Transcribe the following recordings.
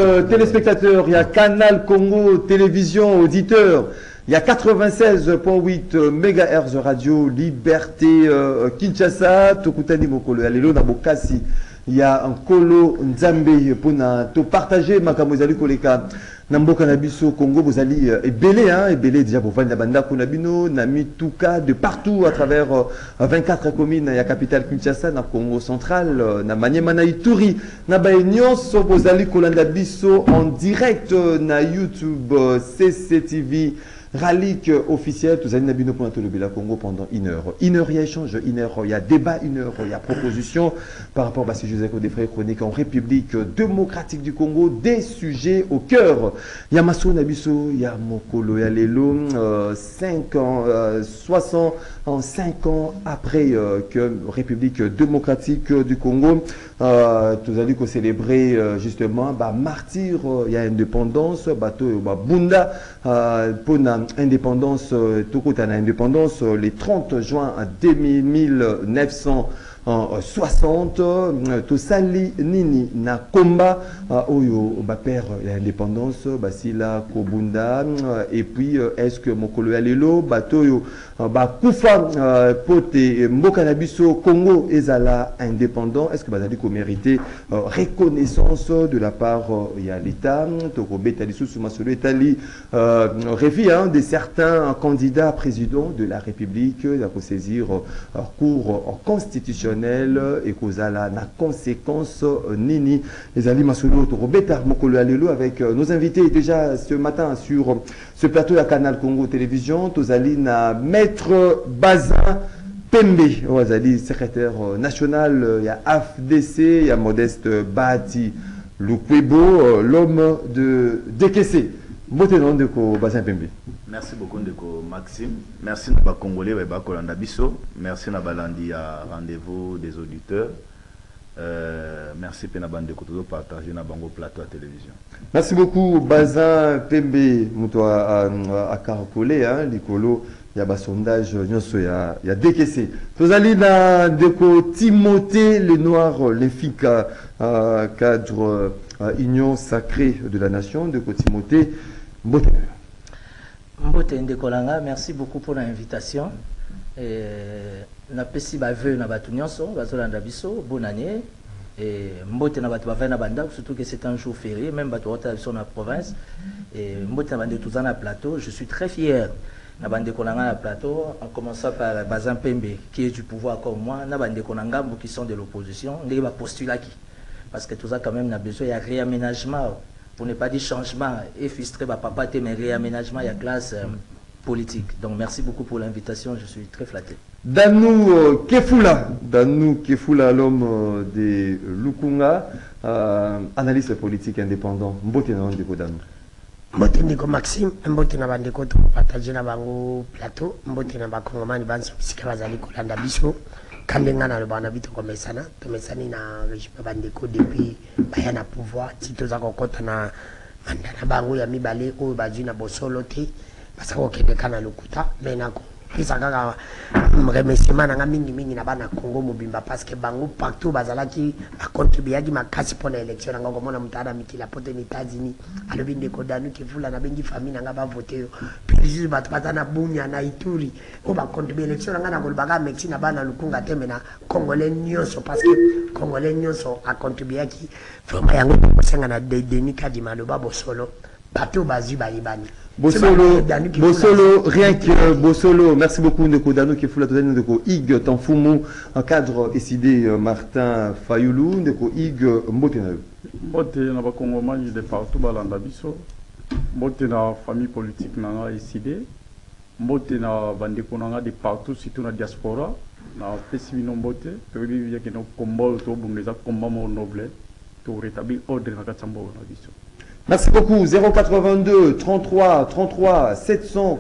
téléspectateurs, il y a Canal Congo Télévision Auditeur, il y a 96.8 MHz Radio Liberté Kinshasa, Tokutani Mokolo, Alelo Nabokasi. Il y a un Kolo Nzambe pour partager Makamozali Koleka. Namboka Nabiso Congo, vous allez ébélé, hein, ébélé déjà pour faire la banda Konabino, Nami Touka, de partout à travers 24 communes, il y a capitale Kinshasa, na Congo central, na Maniema na Ituri, na Baignon, vous allez Kolanda Biso en direct na YouTube, CCTV. Rallye officiel, tous allez Nabino pour le Congo pendant 1 heure. 1 heure, il y a échange, 1 heure, il y a débat, 1 heure, il y a proposition par rapport à ce sujet des frères chroniques en République démocratique du Congo, des sujets au cœur. Il y a Masso Nabiso, il y a Mokolo, il y a Lelo, 5 ans, 5 ans après que République démocratique du Congo, tous allez célébrer justement, martyr, il y a indépendance, bateau, Bunda, pour indépendance, tout côté indépendance, les 30 juin 1960, tout sali nini na komba oyo père l'indépendance basila kobunda et puis est-ce que mokolo ya lelo bato kufa pote mboka na biso Congo ezala indépendant, est-ce que bazali ko mériter reconnaissance de la part ya l'état to ko betali sous masolo etali refi de certains candidats présidents de la République à saisir cours constitutionnel et kozala na conséquence nini les ali masolo to beta mokolo alelo avec nos invités déjà ce matin sur ce plateau de Canal Congo Télévision, tozali na Maître Bazin Pembe, Ozali secrétaire national, il y a AFDC, il y a Modeste Bati Lukwebo, l'homme de décaissé. Beauté nom de Bazin Pembe. Merci beaucoup Ndeko Maxime. Merci à nos Congolais et Kolanda Biso. Merci à Balandi à rendez-vous des auditeurs. Merci à Nabande de partager na bango plateau à télévision. Merci beaucoup Bazin Pembe. Muto à Caracolé, hein, Nicolo. Il y a un sondage, il y a décaissé. Vous allez dans Ndeko Timothée Le Noir, les filles cadre Union sacrée de la nation, Ndeko Timothée Mbote. Mbote Ndekolanga, merci beaucoup pour l'invitation. Na pesi ba vœu na batu nyonso, bazolanda biso, bonne année. Et Mbote na batu bavena banda, surtout que c'est un jour férié, même batu rota sur la province. Et Mbote na bande tout na plateau, je suis très fier. Na bande kolanga na plateau, en commençant par Bazin Pembe, qui est du pouvoir comme moi, na bande kolanga qui sont de l'opposition, ndé ba postulat qui. Parce que tout ça quand même n'a besoin, il y a réaménagement, pour ne pas dire changement, et frustré, papa, mais réaménagement, il y a classe politique. Donc merci beaucoup pour l'invitation, je suis très flatté. Danou Kefula, l'homme de Lukunga, analyste politique indépendant. Mbote na ndeko Danou. Mbote ndeko Maxime, mbote na bandeko to partager na bango plateau, mbote na bakongomani banso bisika bazali kolanda biso. Kandenga na lobana bito komesana, to mesani na régime bandeko depuis bayana pouvoir, tito za kokota na mandana bango ya mibale oyo bazwi na bosolo te, basako kende kana lokuta, menako pisa kaka remerciement na mingi na bana Congo mobimba parce que bango partout bazalaki a contribuer ki makasi pour l'élection na ngoko mona mutana mikila pote ni États-Unis alobi ndeko Danu Kefula na bengi famille nga ba voter puis bat patana bunya na Ituri o ba contribuer élection nga na kolbaka Mexique na bana lukunga teme na Congolais nyonso parce que Congolais nyonso a contribuer ki vraiment yango kosenga na Denis Kadima lo ba bosolo bato bazi bayibani. Bossolo, rien que Bossolo, merci beaucoup Ndeko Danu Kefula, Ndeko Ig Tanfumu, en cadre décidé Martin Fayoulou, Ndeko Ig Mbote na Mbote na bakongomani de partout balanda biso, Mbote na famille politique na décidé, Mbote na bandeko na de partout surtout na diaspora, na pesibino Mbote, pebi ya keno kombo to bungeza komba mo noble, to rétablir ordre na katsambo na biso. Merci beaucoup. 082 33 33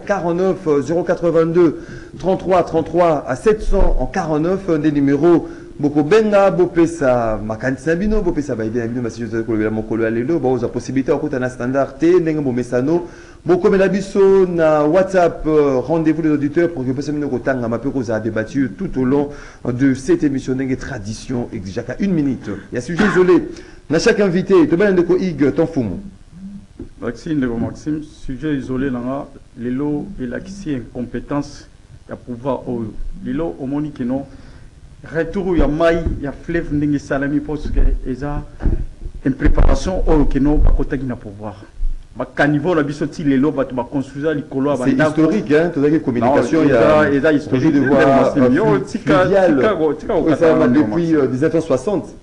749 082 33 33 à 749 des numéros boko benga bopesa makanisa bino bopesa ba idée bino masijo to ko mokolo alelo ba oza possibilité okota na standard te ndenge bo mesano boko mela biso na WhatsApp rendez-vous des auditeurs pour que vous puissiez nous tanga mapeko za débattu tout au long de cette émission ndenge tradition exige 1 minute. Il y a sujet isolé na chaque invité to bana ndeko Ig ton fumu. Maxime, sujet isolé là, l'élo et l'accès incompétence, il y a pouvoir au l'élo au moni qui non retour il y a maille, il y a fleuve n'engue salami parce que eza une préparation au qui non pas côté qui n'a pouvoir. Ba caniveau la bisoti l'élo ba tu ba construire l'icolo ba. C'est historique hein, toute la communication il y a eza historique de voir depuis 1960.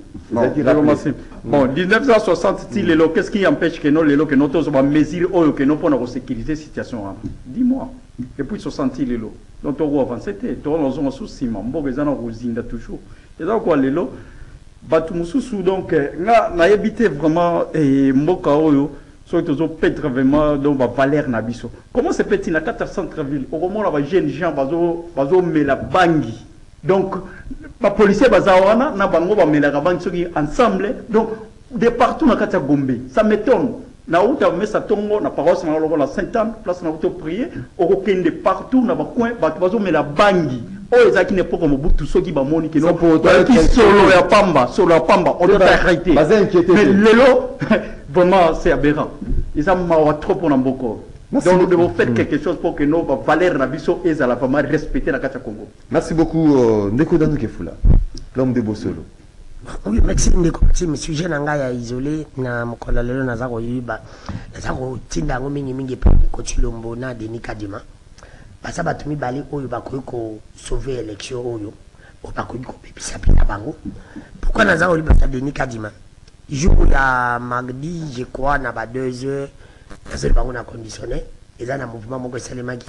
Bon, 1960, qu'est-ce qui empêche que nous, les que nous avons mesure que nous pour la sécurité situation? Dis-moi. Et puis 60 les lots. Donc on va avancer. On a un souci, mais les gens ont toujours. Et donc quoi les lots? Batumusu donc na habité vraiment et mboka oyo soit toujours peut-être vraiment donc va Valère Nabiso. Comment c'est petit na 4 centre-ville? Au moment là jeune gens bazo mais la bangi. Donc, les policiers bazawana na bango ba melaka bangi ensemble. Donc, de partout na kati ya Gombe, ça m'étonne. Na uta mais ça tongo na paroisse na lokola Saint-Anne, place na uta prier, okokende partout na ba coin bazo mela bangi. Oh ezaki ne poko mobutu soki ba moni que non solo ya pamba, on doit arrêter. Mais lelo vraiment c'est aberrant. Ils ont mawa trop pour Namboko. Donc nous devons faire quelque chose pour que nos valeurs Nabiso et la vraiment respecter la Kacha Congo. Merci beaucoup Ndeko Danou Kefula, l'homme de Bossolo. Oui, merci Ndeko. Si le sujet n'a isolé, na mokola lelo na zako yiba, na zako tinda ngo mingi pa ko Chilombo na Denis Kadima. Basa batumi bali oyo bakoyi ko sauver élection oyo, o bakoyi ko pepisa pina bango. Pourquoi na zako yiba Denis Kadima? Jour ya mardi, je crois na ba 2 heures. Parce que on a conditionné, et là, dans le mouvement, qui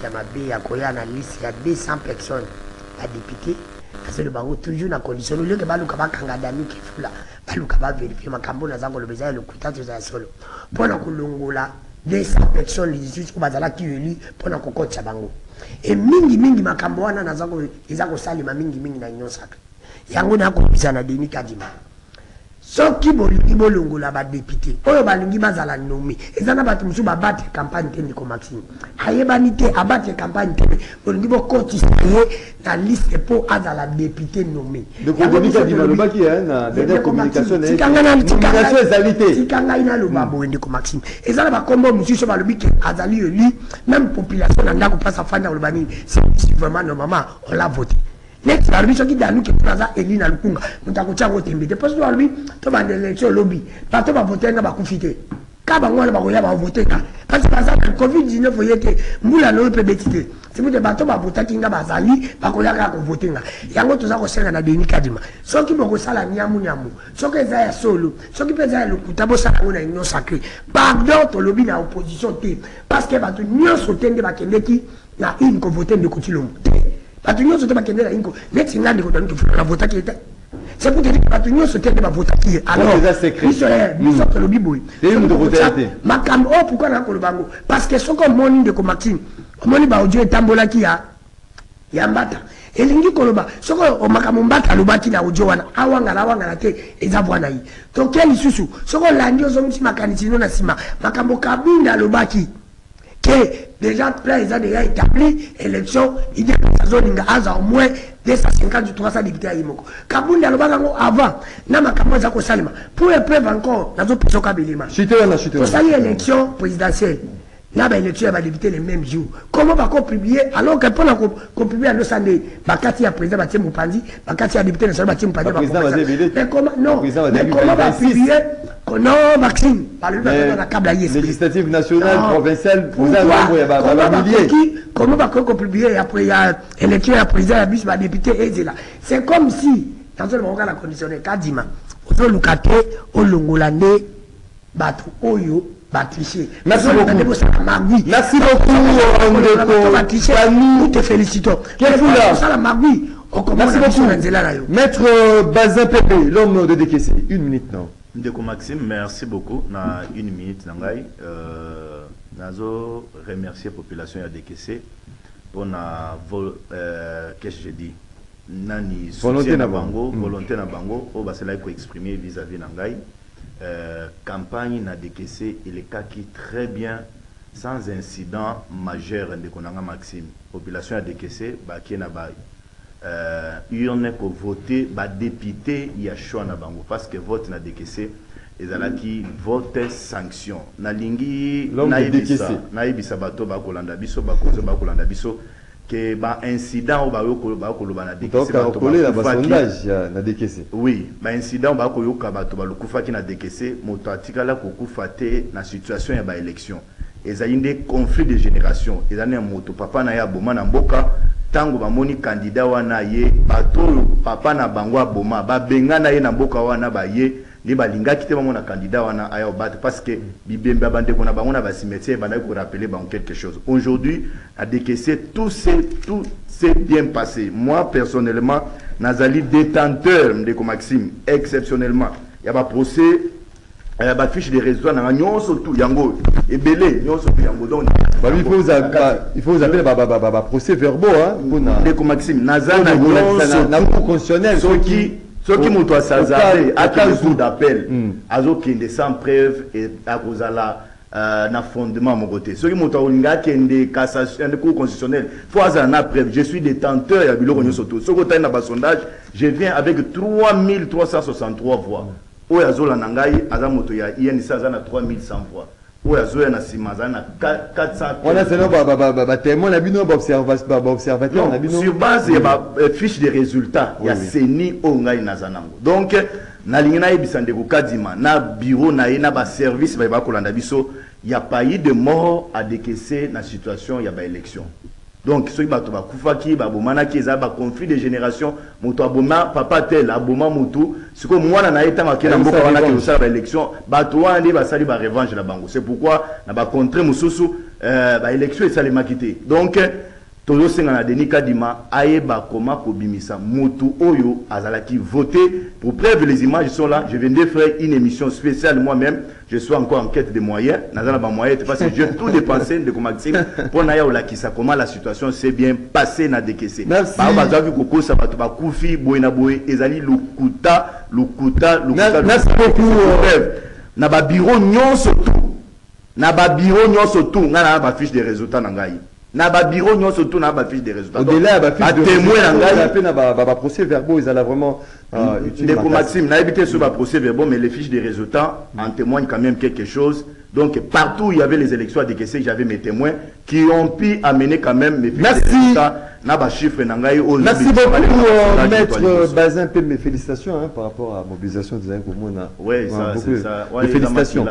a une liste, il y a 200 personnes à députés. Parce que le bango toujours na conditionné, le que baluka kangadamu qui fout là, baluka va vérifier ma cambo na zango le besoin le couteau de solo. Pendant que l'ongola, 200 personnes les issus comme bazala qui élu pendant qu'on coach bango. Et mingi ma cambo na na zango ils a sali ma mingi na union sacrée. Yango na ko bizana Denis Kadima. Soki bolingi bolongola ba député oyo balingi bazala nommé ezana batu musu ba battre campagne tende ko Maxime ayebani te abattre campagne tende bolingi bo cotiser na liste pour azala député nommé donc Denis Kadima le baki na dernière communication nomination ezalité tikanga ina lo babo ende ko Maxime ezana ba kombo musu so ba lobiki azali eli même population na ndako passa fanya lo bani c'est vraiment normalement on l'a voté. Next, la qui dans nous qui plaza Elina Lukunga, nous avons tchangé au tembe. Parce que lui, tu vas dans l'élection lobby, pas tu vas voter dans la confité. Quand on va voter, parce que le Covid-19, vous voyez que Moula ne peut pas. C'est pour que bateau va voter qui n'a pas zali, pas qu'on a qu'à voter. Il y a un autre qui a Denis Kadima. Ceux qui vont ça la niamu, ceux qui ont solo, ceux qui peuvent le coutabo, ça a une union sacrée. Pardon, ton lobby dans l'opposition, parce que bateau n'y sauté de Bakendeki, n'a une qu'on vote de Coutilom. Batunyo sote bakendela inko next ngande ko donki la vote qui était c'est pour dire que batunyo sote ba vote qui alors biso to lobi boy et nous de voter makam oh pourquoi na ko bango parce que soko moni de ko Maxime moni ba odio etambola ki ya mbata elingi koloba soko o makam mbata lobaki na odio wana awanga te ezabwana yi to quel susu soko landi ozo mti makanisi no na sima makambo kabinda lobaki que déjà président déjà établi élection il y a une zone à au moins 250 300 députés à Imoko Kabunda le bagango avant na makambo za ko salima pour épreuve encore na zo peso kabelima chute pour ça élection présidentielle na ba élection va débuter le même jour comment va qu'on publier alors que pendant qu'on publie à l'Osandé bakati ya président Batie Mupanzi bakati ya député na Batie Mupanzi mais comment non mais comment va publier non Maxime par le na câble législative nationale provinciale vous avez comment va qu'on publier après ya élection ya président ya bis ba député et là c'est comme si dans le moment la conditionné Kadima ozo lukate olongolande batu oyo. Merci beaucoup. Merci beaucoup, nous te félicitons. Merci beaucoup. Maître Bazin Pépé, l'homme de décaissé. 1 minute, non. Ndeko Maxime, merci beaucoup. Na 1 minute, Nangai. Nazo remercier la population à décaissé pour qu'est-ce que je dis? nani volonté soutien na na bango, volonté na bango, o basela ko exprimer vis-à-vis na ngai. Campagne n'a décaissé il est qui très bien sans incident majeur de Konanga Maxime. Population a décaissé ba qui na ba urne ko voter ba député ya choix na bango parce que vote n'a décaissé ezalaki vote sanction na lingi na ibisa bato ba kolanda biso ba kozo ba kolanda biso que ba incident ba koloba na décaissé donc coller la sondage na décaissé oui ba incident ba koyoka bato ba lukufa ki na décaissé moto atikala kokufa te na situation ya ba élection ezali nde conflit de génération ezali moto papa na ya boma na mboka tango bamoni candidat wana ye bato papa na bango aboma ba benga na ye na mboka wana ba ye ni balinga kite bamona candidat wana aya obate parce que bibemba bande kona bango na ba cimetière bana ko rappeler bango quelque chose aujourd'hui a décaissé tout s'est bien passé. Moi personnellement nazali détenteur de Maxime exceptionnellement il y a ba procès ba fiche de résultats na nyonso tout yango ebele nyonso tout yango donc il faut vous appeler ba procès verbaux hein de Maxime nazana na cour constitutionnelle ceux qui m'ont assasé à 15 jours d'appel azo kende sans preuve et à cause la na fondement mon côté ceux qui m'ont olinga kende cassation de cour constitutionnelle faut azana preuve je suis détenteur ya biloko nyonso tout ce côté na ba sondage je viens avec 3363 voix oyo azola na ngai aza moto ya INC aza na 3100 voix oyo azoya na sima aza na 400 wana c'est ba témoin na bino ba observateur na bino sur base ya ba fiche de résultats ya seni o ngai na zanango donc na lingi na yebisa ndeko kadima na bureau na ye na ba service ba kolanda biso ya pas eu de mort à décaisser na situation ya ba élection. Donc, ceux qui battent Koufaki, Babomana, qui est conflit de génération, Moutou Aboma, Papa Tel, Aboma Moutou, ce que moi, on a été marqué dans le l'élection, Batouan, les Basali, ba revanche la bango. C'est pourquoi, on a contré Moussoussou, l'élection et ça les maquité. Donc, Tozo Sengana Denis Kadima, Aeba Koma Kobimisa, Moutou Oyo, Azalaki, voté. Pour preuve, les images sont là. Je viens de faire une émission spéciale moi-même. Je suis encore en quête de moyens. Nazana ba moyens, parce que j'ai tout dépensé de Maxime pour Naya Olakisa. Comment la situation s'est bien passée na décaissé. Merci. Merci beaucoup. Na ba bureau nyon surtout. Na ba bureau nyon surtout. Na ba fiche de résultats nangai. Na ba bureau nyon surtout na ba fiche de résultats. Au-delà ba fiche de résultats nangai. Na ba procès verbaux ils allaient vraiment de Maxime n'a évité sur le procès verbal mais les fiches de résultats en témoignent quand même quelque chose. Donc partout où il y avait les élections à décaisser, j'avais mes témoins qui ont pu amener quand même mes fiches de résultats. Merci beaucoup maître Bazin, mes félicitations hein, par rapport à la mobilisation des Incommuna. Oui, ça c'est ça. Ouais, félicitations.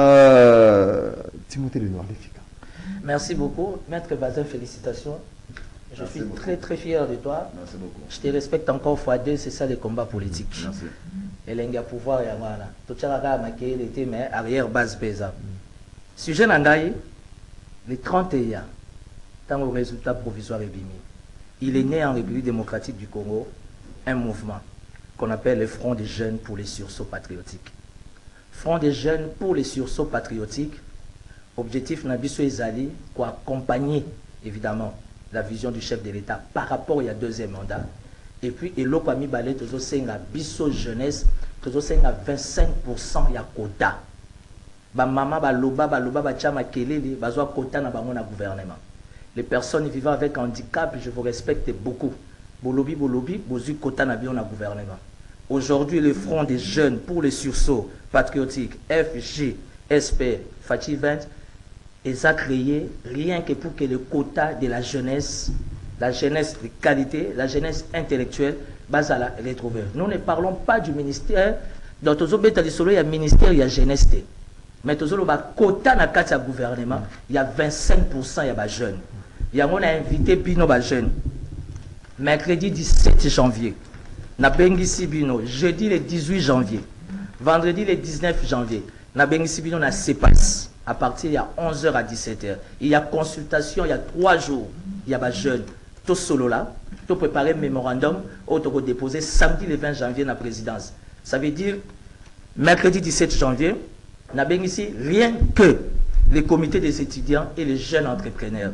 Timothée Lenoir, les filles. Merci beaucoup maître Bazin, félicitations. Je suis très fier de toi. Merci beaucoup. Je te respecte encore fois deux, c'est ça les combats politiques. Merci. Et l'enga pouvoir ya wana. Tochaka maké l'été mais arrière base pesa. Sujet nangai le 31 tant au résultat provisoire et bimi. Il est né en République démocratique du Congo un mouvement qu'on appelle le Front des jeunes pour les sursauts patriotiques. Front des jeunes pour les sursauts patriotiques. Objectif Nabiso Ezali pour accompagner évidemment la vision du chef de l'État par rapport au deuxième mandat. Et puis, et l'autre ami balé, toujours c'est la biso jeunesse, toujours c'est la 25% ya quota. Ba mama ba loba ba chama kelele, ba zo quota na bango na gouvernement. Les personnes vivant avec handicap, je vous respecte beaucoup. Bolobi, bozu quota na bio na gouvernement. Aujourd'hui, le Front des jeunes pour les sursauts patriotiques, FG, SP, Fati 20, et ça a créé rien que pour que le quota de la jeunesse de qualité, la jeunesse intellectuelle, base à la retrouver. Nous ne parlons pas du ministère, dans tous les cas, il y a ministère, il y a jeunesse. Mais tous les quota dans le gouvernement, il y a 25% de jeunes. Il y a on a invité Bino jeunes. Mercredi 17 janvier, na Bengisi Bino, jeudi le 18 janvier, vendredi le 19 janvier, na Bengisi Bino na CEPAS. À partir de 11h à 17h. Il y a consultation, il y a 3 jours. Il y a des jeunes. Tout solo là, tout préparer un mémorandum, autre déposer samedi le 20 janvier dans la présidence. Ça veut dire, mercredi 17 janvier, nous avons ici rien que les comités des étudiants et les jeunes entrepreneurs.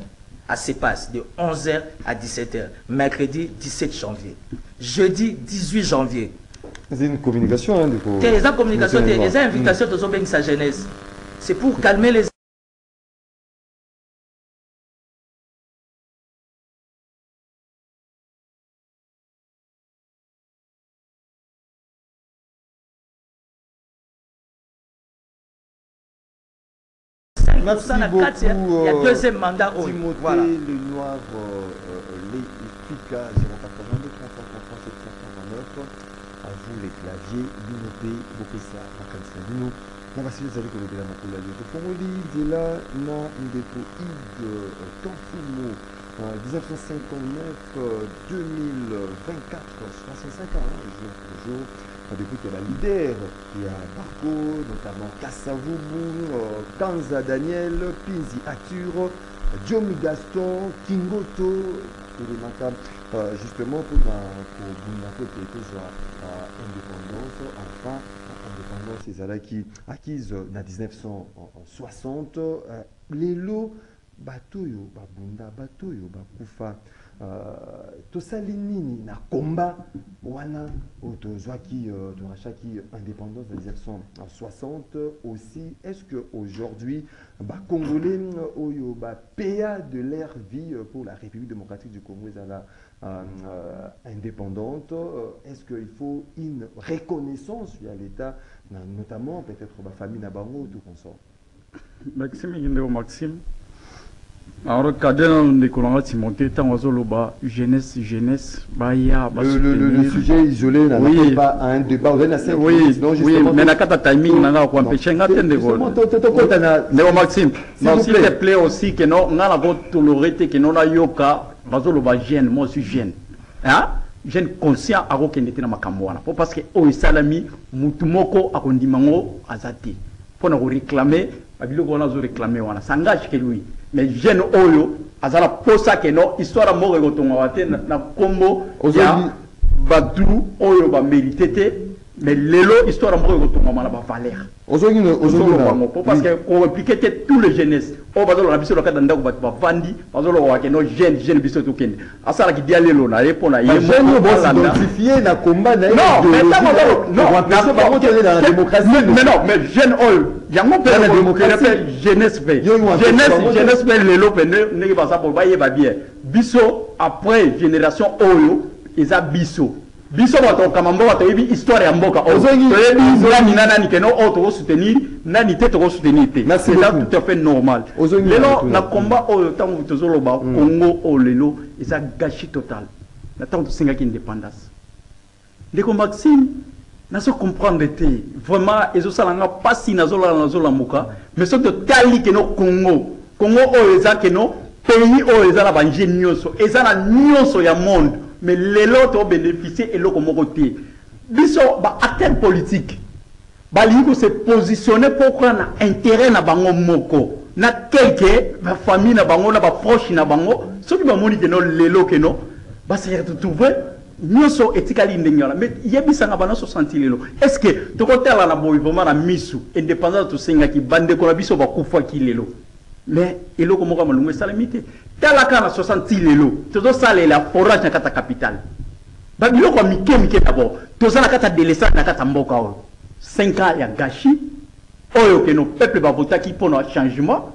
à CEPAS de 11h à 17h. Mercredi 17 janvier. Jeudi 18 janvier. C'est une communication. Hein, les communications, les invitations de sa jeunesse. C'est pour calmer les Merci beaucoup. Il y a deuxième mandat. Timothée Voilà. Lenoir, les FICA 082 33 749. À vous les claviers, l'unité, Bokessa, Makansalino. On va essayer de le dire à ma collègue. Pour moi, il là, na ndeko id Tanfumo 1959 2024 65 ans, jour pour jour. Depuis qu'il y a la leader, il y a Barco, notamment Kassavubu, Kanza Daniel, Pinzi Ature, Diomi Gaston, Kingoto, justement pour la indépendance, enfin, indépendance, c'est là qui acquise en 1960, les lots, Batoyo, Babunda, Batoyo, Bakufa. Tosali nini na combat wana tozwaki torachaki indépendance de 1960 aussi. Est-ce que aujourd'hui Congolais oyo PA de leur vie pour la République démocratique du Congo indépendante, est-ce qu'il faut une reconnaissance à l'État, notamment peut-être la famille Nabango tout consort? Maxime. Alors, cadre de Colomba Timothée, jeunesse, le sujet isolé n'a pas un débat. Oui, mais n'a pas de timing, n'a pas empêché un Maxime, s'il te plaît aussi que non, on a toléré que non a yoka, jeune, moi je suis jeune. Hein? Jeune conscient à aucun était dans ma camoana. Parce que au salami, mutumoko a kondimango azati. Pour nous réclamer, abilo qu'on a réclamé, on s'engage que lui. Mais jeune oyo azala posa que non histoire moko ekotonga wate na kombo ya batu oyo ba mérité mais lelo histoire moko ekotonga na ba valeur parce que on impliquait tous les jeunesses o bazolo na biso lokada ndako batu ba vandi bazolo wa que non jeune biso to kende asala ki dia lelo na répondre ye mo identifier na combat na non mais ça la démocratie mais non mais jeune oyo yango pe la démocratie jeunesse pe lelo pe ne ba sa pour ba ye ba bien biso après génération oyo eza biso bato kamambo bato yebi histoire ya mboka nani nani keno auto soutenir nani te to soutenir te c'est tout à fait normal lelo na combat oyo tango tozoloba Congo o lelo eza gâchis total na tango singa ki indépendance ndeko Maxime na so comprendre te vraiment ezo salanga pasi na zola muka mais so de tali keno Congo oyo eza keno pays oyo eza la banje nyonso eza na nyonso ya monde. Mais les autres bénéficient et l'autre côté. Biso ba acteur politique. Ba ligo se positionner pour prendre intérêt na bango moko. Na quelque ba famille na bango na ba proche na bango. Ce qui ba moni que non lelo que non. Ba se retrouver nyoso etikali ndengala. Mais yebisa na bana 60 lelo. Est-ce que to côté là na boy vraiment na misu indépendance to senga ki bande ko na biso ba kufa ki lelo. Mais il est comme on a salamité. Talaka na 60 lelo. Todo sale la forage na kata capitale. Ba biloko mike d'abord. Toza na kata délaissant na kata mboka o. 5 ans ya gâchis. Oyo que nos peuple ba vota ki pour un changement.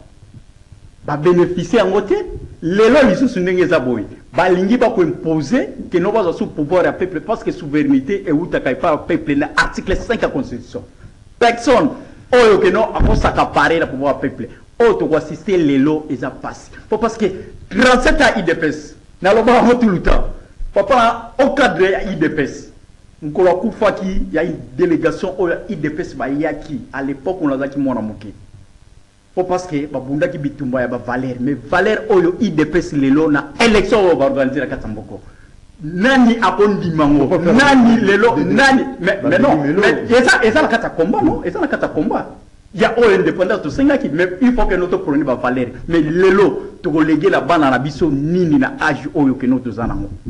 Ba bénéficier en côté. Lelo lisusu ndenge za boy. Ba lingi ba ko imposer que no ba sous pouvoir ya peuple parce que souveraineté et outa kai pas peuple na article 5 de la constitution. Personne oyo que no a s'accaparer le pouvoir peuple. Oh, tu vas assister les lots et ça passe. Parce que 37 ans IDPS, n'a pas tout le temps. Papa, au cadre IDPS, il y a une délégation au IDPS, à l'époque, on a dit mon amoké. Parce que Babunda qui bitumba ya Valère, mais Valère au IDPS les lots na élection on va organiser la Katamboko. Nani apondi mango, nani les lots, nani, mais non, mais et ça la Katacomba, non, et ça la Katacomba. Il y a une indépendance de 5 ans, mais il faut que notre problème va valoir. Mais l'élo, tu reléguer la banane à la biso, nini na âge oyo que notre zanango.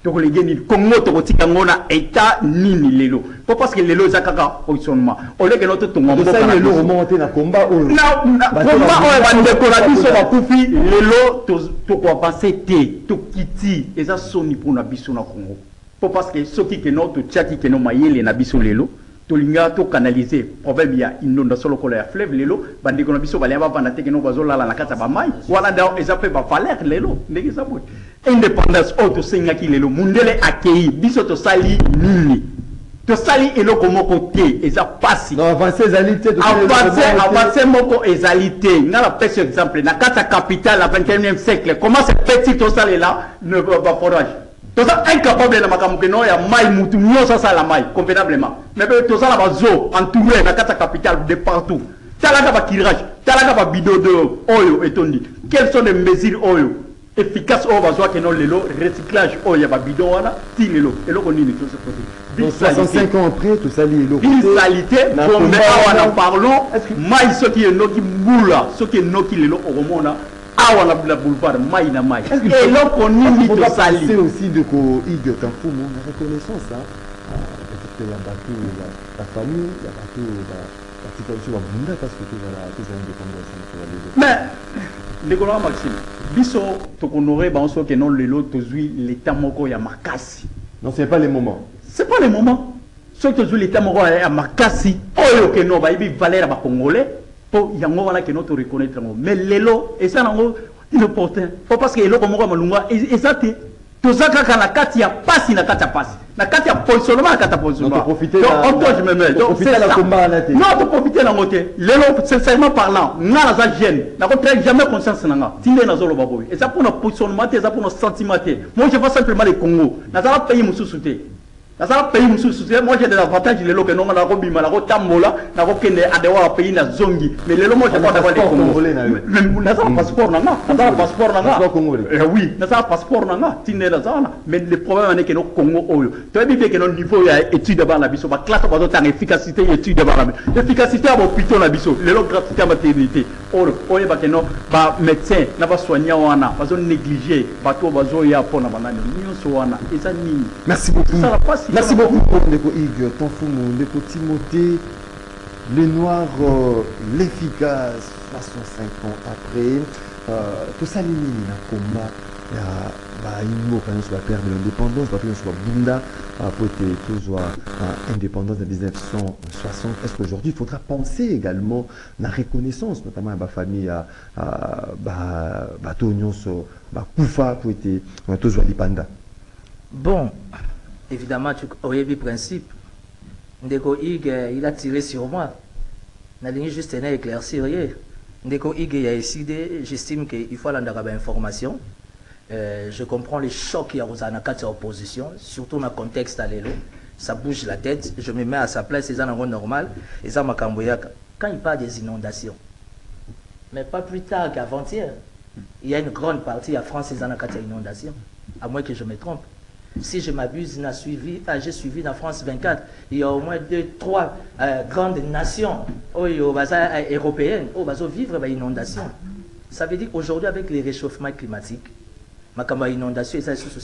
tokolege ni Congo tokotika ngona état nini lelo po parce que lelo zakaka positionnement au lieu que notre tongo mboka ça lelo remonter na combat o na combat o bande ko la biso ba kufi lelo to ko passer te to kiti eza soni pour na biso na Congo po parce que soki ke no to tchaki ke no mayele na biso lelo to linga to canaliser problème ya inondation lokola ya fleuve lelo bande ko na biso bali ba vanda te ke no bazolala na kata ba mai wala da eza pe ba valeur lelo ndenge ça boy indépendance auto sengaki lelo mundele akei biso to sali nini to sali eloko moko te eza pasi non avancer ezalité avancer moko ezalité ngala pese exemple na kata capitale la 21e siècle comment c'est petit to sali là ne va forage to ça incapable na makambo no ya mai mutu nyoso sala mai convenablement mais to sala bazo entouré na kata capitale de partout talaka ba tirage talaka ba bidon de oyo etondi quelles sont les mesures oyo efficace au besoin que non lelo recyclage au ya bidon wana ti lelo eloko nini tout ce côté 65 ans après tout ça li eloko vitalité comme wana parlons mai ce qui est no ki bula ce qui est no ki lelo oromona awa la boulevard mai na mai eloko nini to sali c'est aussi de ko idio tanfu mo na reconnaissance hein peut-être la bateau la famille la bateau la situation va bunda parce que tout voilà tout ça indépendance mais Nicolas Maxime biso to honorer ba so que non lelo to zui l'état moko ya makasi non c'est pas le moment ce que zui l'état moko ya makasi oyo que non ba ibi valeur ba congolais po yango wana que non to reconnaître mais lelo et ça nango inopportun parce que eloko moko malungwa ezate to zaka kana kati ya pasi na kati ya pasi na kati ya positionnement na kati ya positionnement donc profiter je me mets donc c'est la combat na te non to profiter na ngote lelo sincèrement parlant ngala za jeune na ko très jamais conscience nanga tinde na zolo baboy et ça pour notre positionnement et ça pour notre sentiment moi je vois simplement le Congo na za pays mususu te na za pays mususu te moi j'ai des avantages lelo que non na ko bima na ko tambola na ko kende adewa pays na zongi mais lelo moi je vois d'avoir les Congo na za passeport nanga na za passeport nanga oui na za passeport nanga tinde na za mais le problème est que no Congo oyo to bi que no niveau ya étude ba na biso ba classe ba ta efficacité étude ba na efficacité à hôpital na biso lelo gratuité maternité oyo ba que no ba médecin na ba soignant wana ba zo négliger ba to ba zo ya pona banani nyonso wana eza nini. Merci beaucoup pour Ndeko Ig, Tanfumu, Ndeko Timothée, le noir, l'efficace, 65 ans après, tout ça, il y a un combat, il y a un mot quand on soit perdre l'indépendance, quand on soit Bunda, pour que soit indépendance de 1960. Est-ce qu'aujourd'hui, il faudra penser également à la reconnaissance, notamment à la famille, à Tonyon, à Koufa, pour être tous Panda. Bon. Évidemment, tu aurais vu le principe. Ndeko Ig, il a tiré sur moi. Je n'ai juste éclaircir. Ndeko Ig a décidé, j'estime qu'il faut aller dans l'information. Je comprends les chocs qu'il y a aux anakats opposition, surtout dans le contexte à l'élo. Ça bouge la tête, je me mets à sa place, c'est un normal. Et ça m'a camboyé. Quand il parle des inondations, mais pas plus tard qu'avant-hier, il y a une grande partie de la France, c'est un inondation. À moins que je me trompe. Si je m'abuse, j'ai suivi dans France 24, il y a au moins 2-3 grandes nations européennes qui vivent l'inondation. Ça veut dire qu'aujourd'hui, avec les réchauffements climatiques, ma inondation,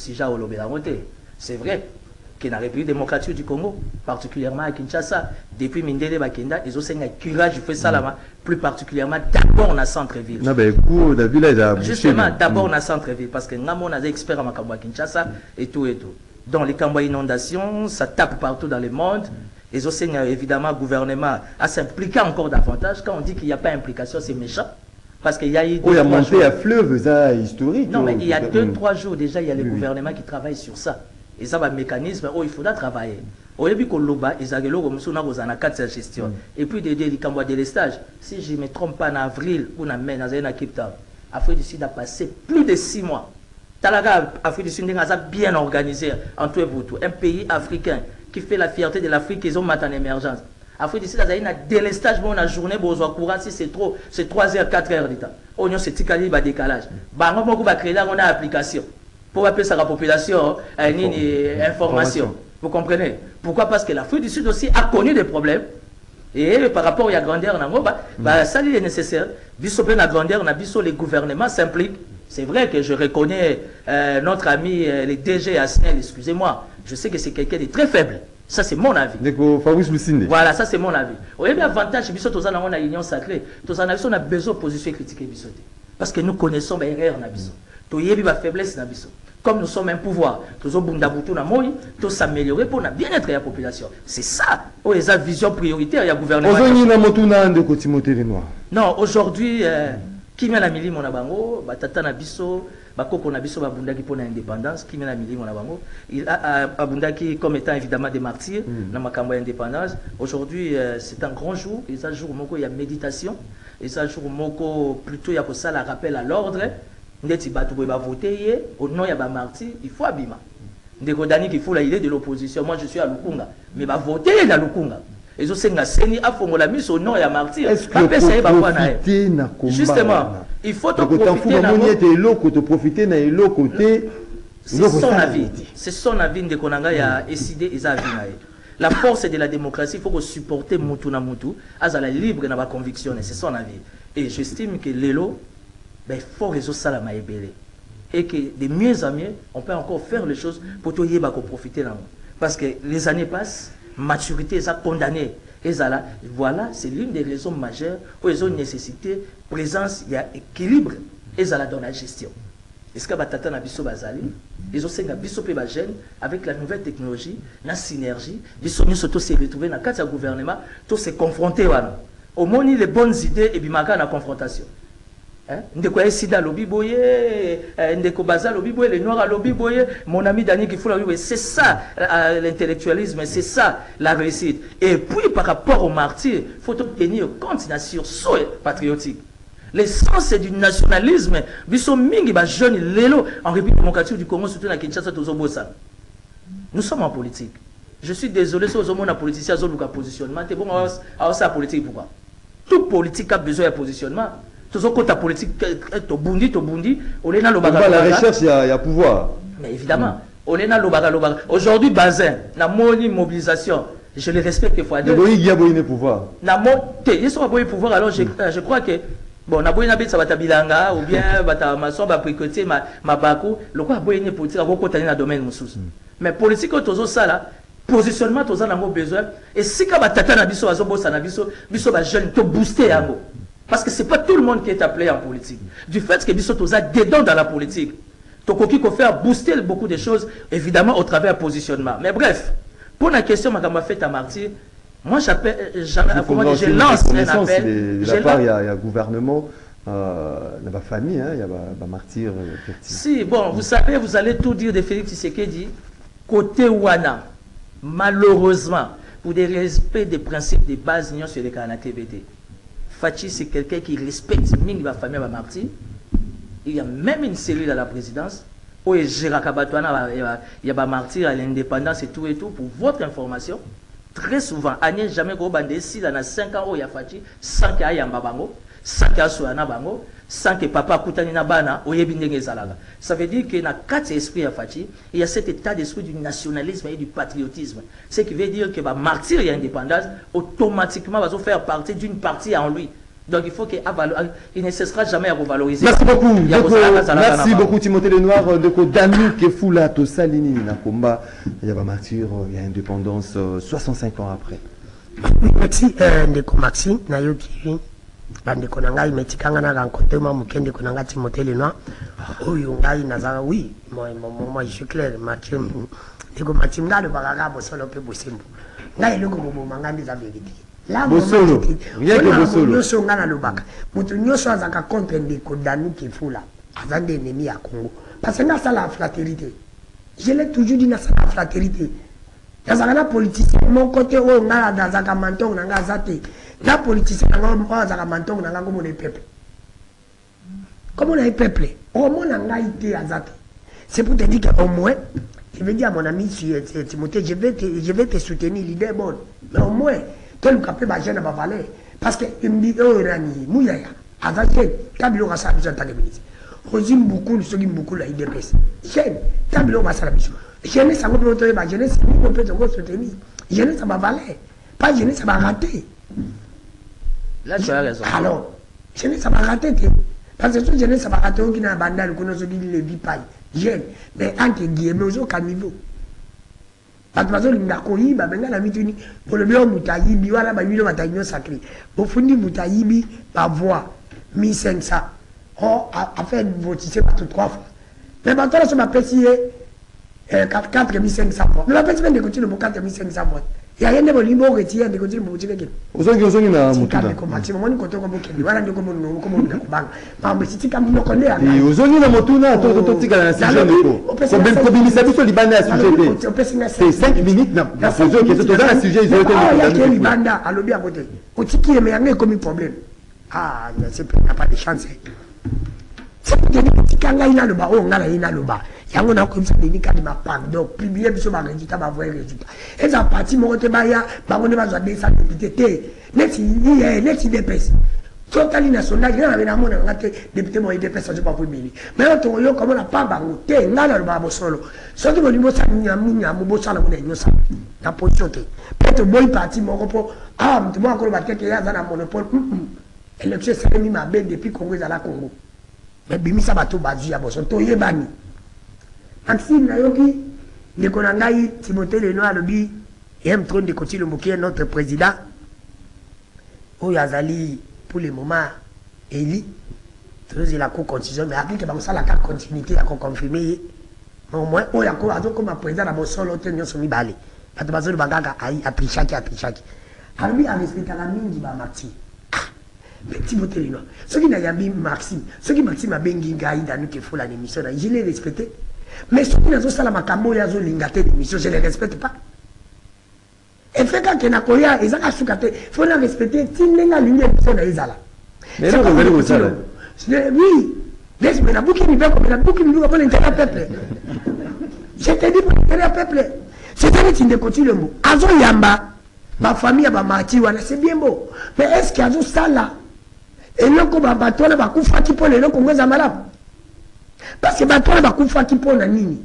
c'est vrai que dans la République démocratique du Congo, particulièrement à Kinshasa, depuis Mindele Bakenda, ils ont un curage, je fais ça plus particulièrement d'abord dans le centre-ville. Justement, d'abord dans le centre-ville, parce que nous sommes des experts à Kinshasa et tout et tout. Donc les camps d'inondation, ça tape partout dans le monde. Ils ont évidemment le gouvernement à s'impliquer encore davantage. Quand on dit qu'il n'y a pas d'implication, c'est méchant. Parce qu'il y a eu... il y a monté à fleuve, ça historique. Non, mais il y a 2-3 jours déjà, il y a le gouvernement qui travaille sur ça. Et ça va un mécanisme où il faudra travailler. Au début, ils ont cette gestion. Et puis, des camps de l'estage. Si je ne me trompe pas, en avril ou en mai, dans une équipe, l'Afrique du Sud a passé plus de 6 mois. L'Afrique du Sud a bien organisé en tout et pour tout. Un pays africain qui fait la fierté de l'Afrique, ils ont maintenant en émergence. L'Afrique du Sud a un délestage, la journée, si c'est trop, c'est 3 heures, 4 heures de temps. On a ce petit décalage. On a créé une application. Pour appeler ça la population information. Vous comprenez? Pourquoi? Parce que l'Afrique du Sud aussi a connu des problèmes. Et par rapport à la grandeur, ça est nécessaire. Biso la grandeur, les gouvernements s'impliquent C'est vrai que je reconnais notre ami, le DG Asnel, excusez-moi. Je sais que c'est quelqu'un de très faible. Ça, c'est mon avis. Voilà, ça, c'est mon avis. Vous voyez, l'avantage, nous avons une union sacrée. Nous avons besoin de position critiquer. Parce que nous connaissons les erreurs. Nous avons la faiblesse. Comme nous sommes un pouvoir, nous avons s'améliorer pour le bien-être de la population. C'est ça, les vision prioritaire, il y a gouvernement. Non, aujourd'hui, qui m'a mis mon abango, batata na biso, bakoko na biso babundaki pour l'indépendance, qui m'a mis mon abango, il a abundaki comme étant évidemment des martyrs dans ma campagne d'indépendance. Aujourd'hui, c'est un grand jour, et ça jour moko il y a méditation, et ça jour moko plutôt il y a ça la rappel à l'ordre. Ndeti batu ba voter au nom ya ba martyr, il faut abima. Ndeko Dani qui faut la idée de l'opposition, moi je suis à Lukunga, mais ba voter na Lukunga. Et senga seni afongola miso au nom ya martyr. Est-ce que profiter na combat? Justement, il faut profiter na profiter na elo côté. C'est son avis. C'est son avis de konanga ya décidé et avis na. La force de la démocratie, il faut que supporter mutu na mutu, azala libre na ba conviction, c'est son avis. Et j'estime que l'élo il faut résoudre ça la maïbélé. Et que de mieux en mieux, on peut encore faire les choses pour tout y profiter là. Parce que les années passent, maturité, ça condamné. Et ça là, voilà, c'est l'une des raisons majeures pour les autres nécessités, présence, il y a équilibre, et ça là dans la gestion. Est-ce que batata na biso bazali, les autres na biso pe bagène avec la nouvelle technologie, la synergie, biso nous surtout se retrouver dans quatre gouvernement, tous se confronter wana. Au moins les bonnes idées et bimaka na confrontation. Ndeko Sida lobi boye, ndeko Baza lobi boye, les noirs lobi boye, mon ami Dani qui fout la c'est ça l'intellectualisme, c'est ça la réussite. Et puis par rapport aux martyrs, il faut tenir compte de la sursaut patriotique. L'essence du nationalisme, biso mingi ba jeune lelo en République démocratique du Congo surtout na Kinshasa tozobosa. Nous sommes en politique. Je suis désolé si aux hommes politicien zo luka positionnement, c'est bon à ça politique pourquoi? Toute politique a besoin de positionnement. Tout ce côté politique, Tobundi, on est dans le bagage. La recherche, il y a pouvoir. Mais évidemment, on est dans le bagage. Aujourd'hui, Bazin, la mobilisation, je le respecte il faut dire. Il y a besoin de pouvoir. Il y a besoin de pouvoir, alors je crois que, bon, na besoin de ça va bilanga, ou bien, ma soeur va précoter ma bakou, le quoi, besoin de politique, on va dans le domaine moussous. Mais politique, tout ça là, positionnement, tout ça, on a besoin. Et si quand on tata na biso, biso va jeune, to booster yango. Parce que ce n'est pas tout le monde qui est appelé en politique. Du fait que Bissot a dedans dans la politique, Tokoki peut faire booster beaucoup de choses, évidemment, au travers du positionnement. Mais bref, pour la question que m'a fait à Martyr, moi j'appelle, je lance un appel. Il y a gouvernement, il y a ma famille, il y a ma martyr. Si, bon, vous savez, vous allez tout dire de Félix Tshisekedi, côté Ouana, malheureusement, pour des respects des principes de base, il y a sur les canaux TVT. Fachi, c'est quelqu'un qui respecte la famille de Martyr. Il y a même une cellule à la présidence où il y a Martyr à l'indépendance et tout, pour votre information. Très souvent, Agnès jamais gros bandé si dans 5 ans où il y a Fachi, sans qu'il y ait un babango, sans qu'il y ait un bango, sans que papa Koutani Nabana, ou Yebindenge Zalaga. Ça veut dire qu'il y a 4 esprits à Fachi, il y a cet état d'esprit du nationalisme et du patriotisme. Ce qui veut dire que Martyr et indépendance, automatiquement, va faire partie d'une partie en lui. Donc il faut qu'il ne cessera jamais à revaloriser. Merci beaucoup. Merci beaucoup Timothée Lenoir de Danu Kefula Tosalini Nakomba. Il y a Martyr, il y a indépendance 65 ans après. Merci Ndeko Maxime Nayoki. Bandeko nangai metikanga na rencontre ma mukende konanga Timothée Lenoir. Oyo ngai nazara oui, moi je suis clair Mathieu. Ndeko Maxime ngalo bagaga bosolo pe bosembo. Ngai longo bobo mangandi za vérité. Là bosolo. Rien que bosolo. Nyoso ngana lobaka. Mutu nyoso azaka contre Ndeko Danu Kefula. Azande ennemi à Congo. Parce que na ça la fraternité. Je l'ai toujours dit na ça la fraternité. Nazaka politicien mon côté o ngala nazaka mantong nanga zate. La politicien nazaka mantong nanga comme les peuples. Comme on a un peuple, au moins on a été azate. C'est pour te dire qu'au moins, je vais dire à mon ami Timothée, je vais te soutenir, l'idée est bonne. Mais au moins, quel capé va gêner ma valeur. Parce que il me dit, oh Rani, Mouyaya, avec Tabilo Rassa, en tant que ministre. Rosine beaucoup, ceux qui beaucoup la IDPS. J'aime, Tabilo Rassa, la mission. Jeunesse, ça va peut ma jeunesse, on peut te soutenir. Jeunesse, ça va valer. Pas jeunesse, ça va rater. Là, tu as raison. Alors, jeunesse, ça va rater. Parce que ce jeunesse, ça va attendre qu'il y a un bandal, qu'on a dit les bipailles. Jeune. Mais entre guillemets, aux autres niveau. Parce que les Nakoyi, bah, ben, la mituni, pour le bien, Moutayibi, voilà, bah, lui, le sacré. Au fond, Moutayibi, par voix, 1500. Oh, a fait voter par 3 fois. Mais maintenant, ça m'a payé 4500 fois. Mais la personne de continuer pour 4500 fois. Il y a rien de bon, il m'a retiré de continuer pour voter. Aux autres, ils ont une moto. Maximum, on est content comme vous. Voilà, nous, comme on a mais si tu as mon connaît. Et aux autres, ils ont moto, là, tout le temps, c'est un sujet. Comme il s'habille sur le Libanais à sujet. C'est 5 minutes, là. La photo qui est dans un sujet, ils ont été. Ah, il y a quel Libanda à l'objet à côté. Au tiki, mais il y a comme un problème. Ah, il n'y a pas de chance. C'est pour dire que quand il y a le bas, on a le bas. Il y a un comme ça, il y a des pardon, publier sur ma résultat, ma voix résultat. Et ça partie, mon côté, on a besoin de ça, député. Net, il dépêche. Total national, il y a un député, mon député, ça ne pas pour lui. Mais on a comme on n'a pas baroté, on a le bas solo. Surtout au niveau de ça, il y a un mot sur la position. Peut-être bon parti, mon repos. Ah, moi, encore, il y a un monopole. Élection, c'est mis ma belle depuis Congo à la Congo. Mais bimisa bato bazu ya boso to yebani Maxime Nayoki de Konangai Timothée Leno alobi aime trop de continuer le moquer notre président où Yazali pour le moment Eli très la co-constitution mais après que ba ça la carte continuité à confirmer au moins on ya ko azo comme président na boso l'autre nyo somi bale bato bazo bangaka ai atrichaki alobi a respecter la mingi ba Maxime. Mais Timothée Leno, ce qui n'a pas Maxime, ce qui Maxime a bien gagné dans nous qui font l'émission, je l'ai respecté. Mais ce qui n'a pas la macambo, il y a l'ingaté l'émission, je ne les respecte pas. Et fait quand il y a Koya, ils ont il faut la respecter, il y a l'union de la Isala. Mais non, vous allez ça. Oui, mais la boucle n'est pas comme la boucle n'est pas pour l'intérêt peuple. Je t'ai dit pour l'intérêt peuple. C'est-à-dire qu'il ne continue le mot. Azo Yamba, ma famille a marti, c'est bien beau. Mais est-ce qu'il y a ça là? Et non, comme bateau, on va couper qui pour les gens qu'on malade. Parce que bateau, on va couper qui pour la nini.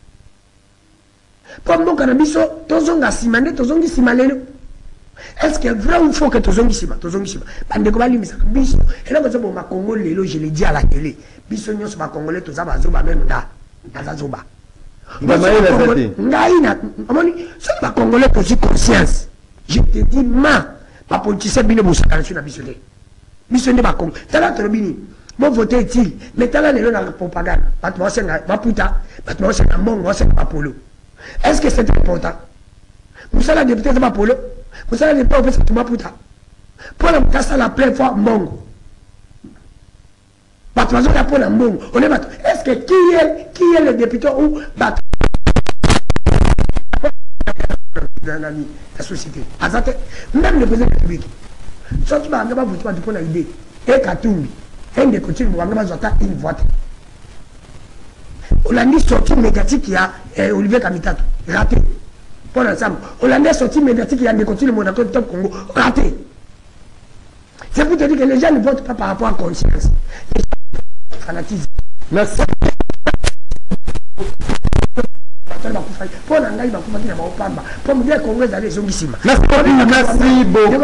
Pour moi, cannabis, tous on a simandé, tous on a simandé. Est-ce que vrai ou faux que tous on a simandé? Tous on a simandé. Bande comme lui, mais ça biso. Et là, quand on va Congo, les loges, je l'ai dit à la télé. Biso, nous sommes Congolais, tous ça va zoba même là. Dans zoba. Ngaïna, c'est pas Congolais aussi conscience. Je te dis, ma, ma politicien, bino boussaka sur la bisonné. Bisonné va Congo. T'as la trobini. Bon voter est-il? Mais t'as la lélo dans la propagande. Battement, c'est un puta. Battement, c'est un bon, c'est un polo. Est-ce que c'est important? Vous savez, la députée, c'est pas polo. Vous savez, la députée, c'est un puta. Pour la casse la pleine fois, mongo. Battement, c'est pour la mongo. On est battu. Est-ce que qui est le député ou battu? Dans la société. Même le président de la République. Surtout, on va vous prendre une idée. Et Katumbi, un des coutumes, on va une voiture. Hollandais sorti médiatique, il y a Olivier Kamitato, raté. Pour l'ensemble. Hollandais sorti médiatique, il y a des coutumes, le Monaco, Top Congo, raté. C'est pour te dire que les gens ne votent pas par rapport à conscience. Les gens fanatisent. Merci. Merci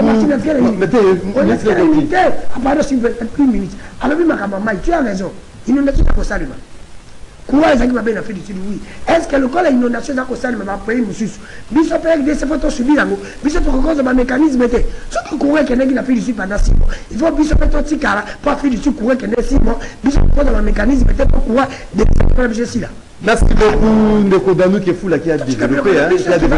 beaucoup. Tu as raison. Inondation à Kosalima. Quoi est-ce qui m'a bien fait du oui? Est-ce que le col à inondation à Kosalima va payer monsieur? Bissot paye des photos subir là. Bissot pour cause de ma mécanisme était. Ce qui courait qu'il a fait du sud pendant 6 mois. Il faut Bissot payer ton ticala pour faire du sud courir qu'il a 6 mois. Bissot pour cause de ma mécanisme était pour courir des objets là. Merci beaucoup, Ndeko Danou qui est fou là, qui a développé un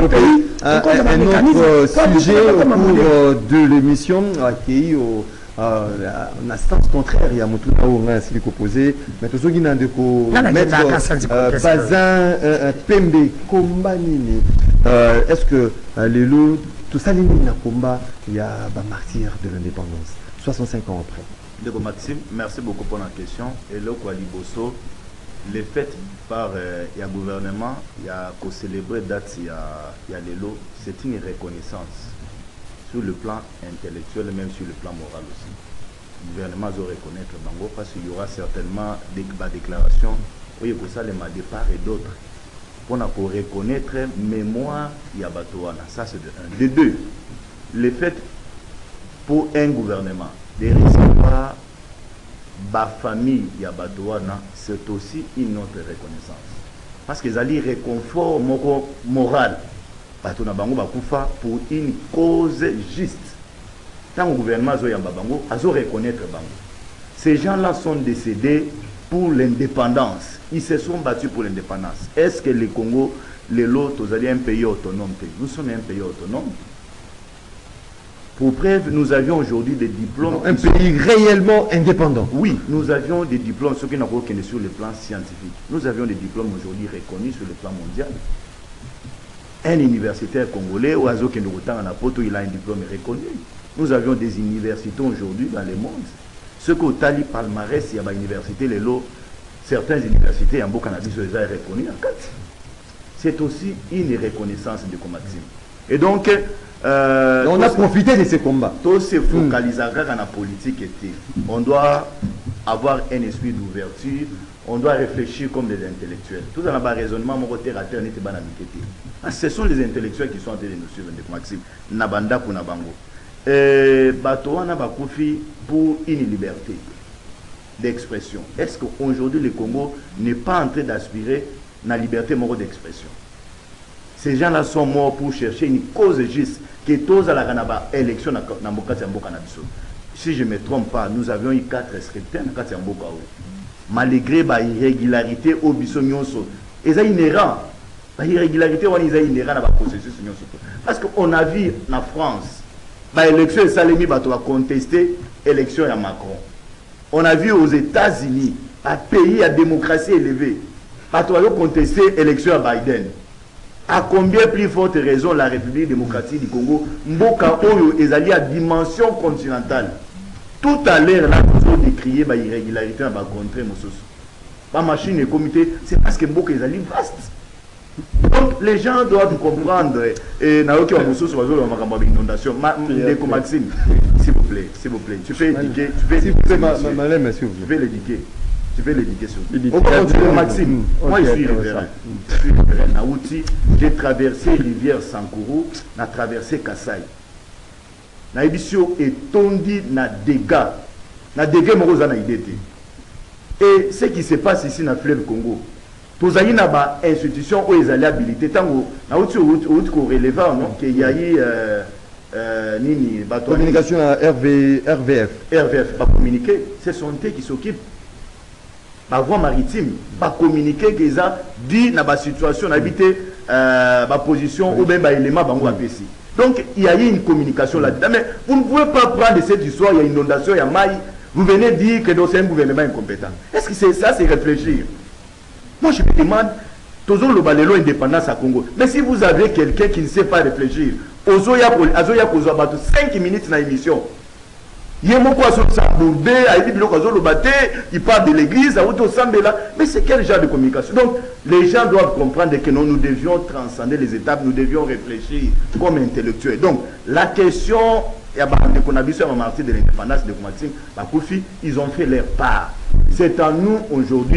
autre sujet au cours de l'émission, qui est en instance contraire. Il y a Moutouna où on a ainsi opposé. Mais tout ce qui n'a de Bazin, Pembe, Kombanini. Est-ce que les loups, tout ça, les combat, il y a un martyr de l'indépendance, 65 ans après. Ndeko Maxime, merci beaucoup pour la question. Et le Kwaliboso. Les fêtes par le gouvernement, il y a qu'au célébrer date, il y a les lots, c'est une reconnaissance sur le plan intellectuel et même sur le plan moral aussi. Le gouvernement doit reconnaître Bango parce qu'il y aura certainement des déclarations, oui, que ça, les de part et d'autres. Pour reconnaître mémoire, il y a Batouana. Ça, c'est de un. De deux, les fêtes pour un gouvernement, de recevoir la famille Yabadouana, c'est aussi une autre reconnaissance. Parce qu'ils allaient réconfort moral. Bato na bango bakufa pour une cause juste. Tant le gouvernement a reconnaître bango. Ces gens-là sont décédés pour l'indépendance. Ils se sont battus pour l'indépendance. Est-ce que le Congo, les lots, est un pays autonome? Nous sommes un pays autonome. Pour preuve, nous avions aujourd'hui des diplômes. Un pays réellement indépendant. Oui, nous avions des diplômes, ceux qui n'ont aucun sur le plan scientifique. Nous avions des diplômes aujourd'hui reconnus sur le plan mondial. Un universitaire congolais, au Azo Kendokotan en Apoto, il a un diplôme reconnu. Nous avions des universités aujourd'hui dans le monde. Ce qu'au Tali palmarès, il y a une université, les lots, certaines universités, en Bocanabi, sont déjà reconnues. C'est aussi une reconnaissance de Comaxime. Et donc, on a profité de ces combats. Tout se focalisera dans la politique. On doit avoir un esprit d'ouverture, on doit réfléchir comme des intellectuels. Tout dans le raisonnement, mon côté raté, on était banalité. Ce sont les intellectuels qui sont en train de nous suivre, Maxime. Nabanda pour Nabango. Batouana Bakoufi pour une liberté d'expression. Est-ce qu'aujourd'hui le Congo n'est pas en train d'aspirer à la liberté d'expression? Ces gens-là sont morts pour chercher une cause juste que tous à la élection dans Mboka. Si je ne me trompe pas, nous avions eu 4 scripteurs dans Mboka. Malgré l'irrégularité au Bissonyonso, ils sont inhérents. L'irrégularité est inhérente dans le processus. Parce qu'on a vu en France, l'élection de Salemi va contester l'élection de Macron. On a vu aux États-Unis, un pays à démocratie élevée, va contester l'élection de Biden. À combien plus forte raison la République démocratique du Congo, Mboka Oyo est allé à dimension continentale. Tout à l'heure, là, nous avons décrié l'irrégularité dans le contre la machine et comité, c'est parce que Mboka est allé vaste. Donc les gens doivent comprendre. Et Naoki Wamoussos sur l'inondation. Maxime, s'il vous plaît, tu peux éduquer. Tu peux l'éduquer. Tu peux l'éduquer sur. On va continuer, Maxime. Moi, je suis révérend. Naouti, j'ai traversé rivière Sankourou, j'ai traversé Kassai. Naibisio est tondi na dégâts. Na dégâts, moi, j'ai une idée. Et ce qui se passe ici dans le fleuve Congo, tous les institutions où ils allaient habiliter, tant que nous relevons qu'il y a eu communication à RVF. RVF, pas communiquer, c'est son thé qui s'occupe. La voie maritime, pas communiquer qu'ils ont dit dans la situation, habité la position ou bien l'élément bango APC. Donc il y a eu une communication là-dedans. Mais vous ne pouvez pas prendre cette histoire, il y a une inondation, il y a maille, vous venez dire que c'est un gouvernement incompétent. Est-ce que c'est ça, c'est réfléchir? Moi, je me demande, toujours le balélo indépendance à Congo. Mais si vous avez quelqu'un qui ne sait pas réfléchir, Ozoya 5 minutes dans l'émission. Il parle de l'église, mais c'est quel genre de communication? Donc, les gens doivent comprendre que nous devions transcender les étapes, nous devions réfléchir comme intellectuels. Donc, la question, qu'on a vu sur la de l'indépendance de Maxime, ils ont fait leur part. C'est à nous aujourd'hui,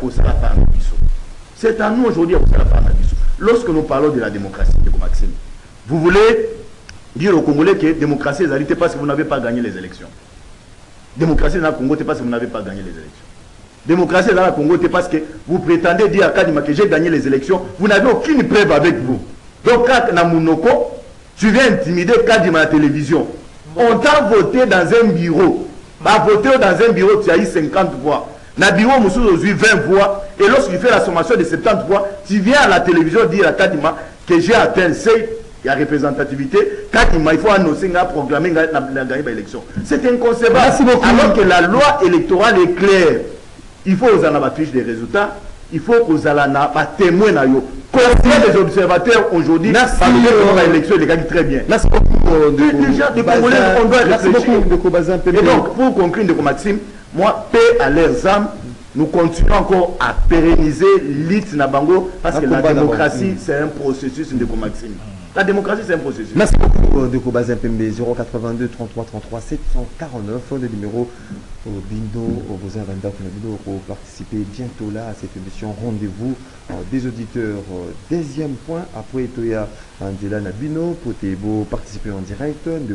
c'est à nous aujourd'hui, lorsque nous parlons de la démocratie de Maxime, vous voulez dire aux Congolais que la démocratie est parce que vous n'avez pas gagné les élections. Démocratie dans le Congo, c'est parce que vous n'avez pas gagné les élections. Démocratie dans le Congo, c'est parce que vous prétendez dire à Kadima que j'ai gagné les élections, vous n'avez aucune preuve avec vous. Donc, quand dans Mounoko, tu viens intimider Kadima à la télévision. On t'a voté dans un bureau. Voter dans un bureau, tu as eu 50 voix. Dans le bureau, tu as eu 20 voix. Et lorsque tu fais la sommation de 70 voix, tu viens à la télévision dire à Kadima que j'ai atteint le seuil. Il y a représentativité. Quand il faut annoncer, programmer l'élection. C'est inconcevable. Alors que la loi électorale est claire. Il faut aux fiche des résultats. Il faut aux témoins. Combien des observateurs aujourd'hui dans l'élection les gagnent très bien. Merci beaucoup. Déjà, des Congolais, on doit réfléchir. Et donc, pour conclure de Maxime, moi, paix à leurs âmes. Nous continuons encore à pérenniser l'IT Nabango parce que la démocratie, c'est un processus de Maxime. La démocratie, c'est un processus. Merci beaucoup de Kobazin PMB 082 33 33 749, le numéro Bindo, Obosin Vanda pour participer bientôt là à cette émission. Rendez-vous des auditeurs. Deuxième point, après Toya Angela Nabino, pour participer en direct, de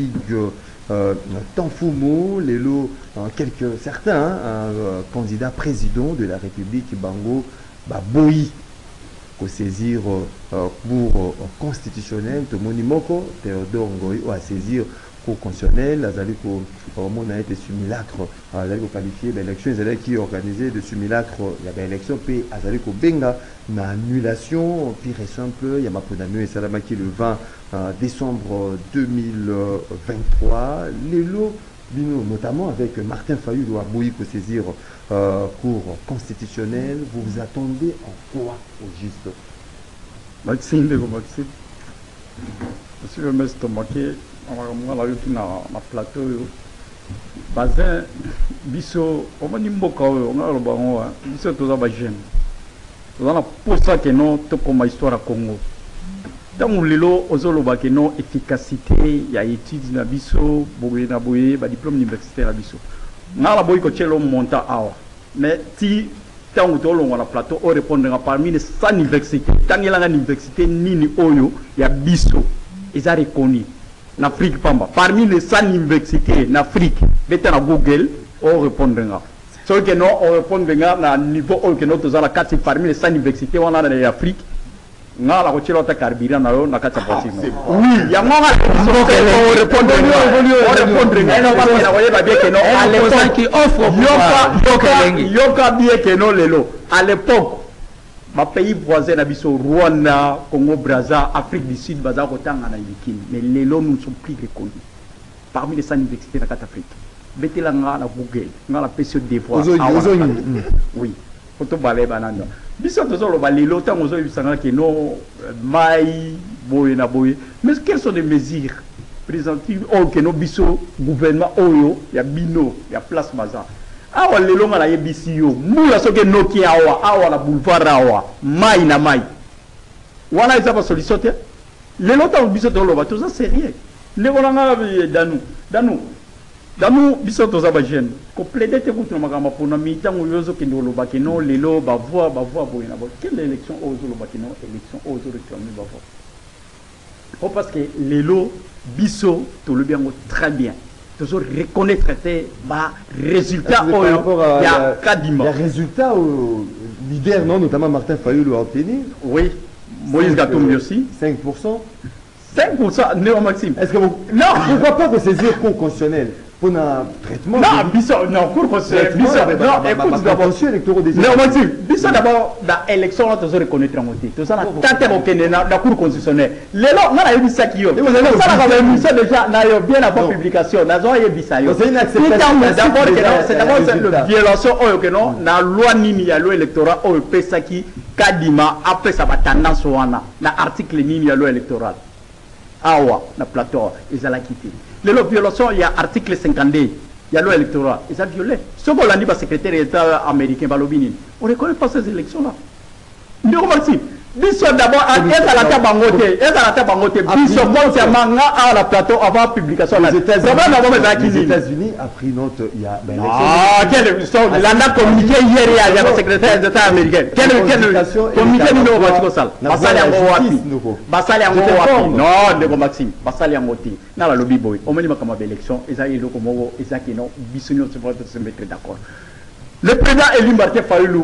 Ig Tanfumo, Lelo, certains candidats président de la République Bango Baboui. Pour saisir pour constitutionnel, de Monimoko, Théodore Ngoï, ou à saisir pour constitutionnel, Azaliko, on a été simulacre, Azaliko qualifié, l'élection, Azaliko qui organisé de simulacre, il y avait l'élection, puis Azaliko Benga, une annulation, pire et simple, il y a ma Ponamio et Salamaki le 20 décembre 2023, les lots, notamment avec Martin Fayulu à Boui pour saisir cours constitutionnel, vous vous attendez en quoi au juste? Maxime, Maxime. Monsieur le maître Tomaké, on a eu un plateau. Bazin, biso, on va dire on a le baron, biso tous les jeunes. On a pour ça que non, tout comme histoire à Congo. Dans le lot, aux autres que non efficacité, il y a études na biso, boye na boye, ba diplôme universitaire na biso. Na la boye ko tchelo monta awa. Mais si tant que on a plateau, on répondra parmi les 100 universités. Tant qu'il y a une université nini oyo, il y a biso. Ils ont reconnu. En Afrique, parmi les 100 universités en Afrique, mettez na Google, on répondra. Sauf que non, on répondra à un niveau où nous avons la carte parmi les 100 universités on a en Afrique. Na la rochelle ta carburant na kata possible. Oui, ya mama on répondre. Non parce que la voyez bien que non à l'époque qui offre yoka bien que non lelo. À l'époque ma pays voisin abiso Rwanda, Congo Brazza, Afrique du Sud baza kotanga na yikini. Mais lelo nous sommes plus reconnus. Parmi les 100 universités na kata Afrique. Betela nga na Google, nga la PCO des fois. Oui. Photo balé banana. Biso tozo lo balelo tant ozo bisanga que non mai boye na boye. Mais quelles sont les mesures présentées au que no biso gouvernement oyo ya bino ya place baza. Awa lelo ngala yebisi yo. Mula soke Nokia awa la boulevard awa. Mai na mai. Wana isa pas solution te. Lelo tant biso to lo ba tout ça c'est rien. Le bonanga Damu biso toza ba jeune ko plaider te contre makamba pona mitango yozo kendo lo bakeno lelo ba voix boye na bo quelle élection ozo lo bakeno élection ozo réclamer ba voix oh parce que lelo biso to le bien très bien tozo reconnaître ba résultat il y a kadima les résultats au leader non notamment Martin Fayulu a obtenu oui Moïse Gatumbi aussi 5% 5% Néo Maxime est-ce que vous non pourquoi pas que saisir cours constitutionnel pour un traitement non biso non cours constitutionnel biso non écoute d'abord non Maxime biso d'abord dans élection là tozo reconnaître en côté tout ça na tante bokene na cours constitutionnel lelo na yo bisaki yo ça na ba émission déjà na yo bien avant publication na zo yebisa yo c'est une acceptation d'abord que c'est d'abord cette violation oyo que non na loi nini ya loi électorale oyo pesaki kadima après ça va tendance wana na article nini ya loi électorale awa na plateau ils allaient quitter les violations il y a article 52 il y a loi électorale ils ont violé ce qu'on l'a dit par secrétaire d'État américain Balobini on reconnaît pas ces élections là nous remercie biso d'abord est à la tabangote biso concernant à la plateau avant publication les États-Unis a pris note il y a quelle émission l'anda communiqué hier il y a le secrétaire d'État américain quel communiqué numéro basal basali yango wapi non ndeko Maxime basali yango ti na la lobby boy omoni makama élection ezali loko moko ezaki non biso nyonso se mettre d'accord. Le président élu Martin Fayulu,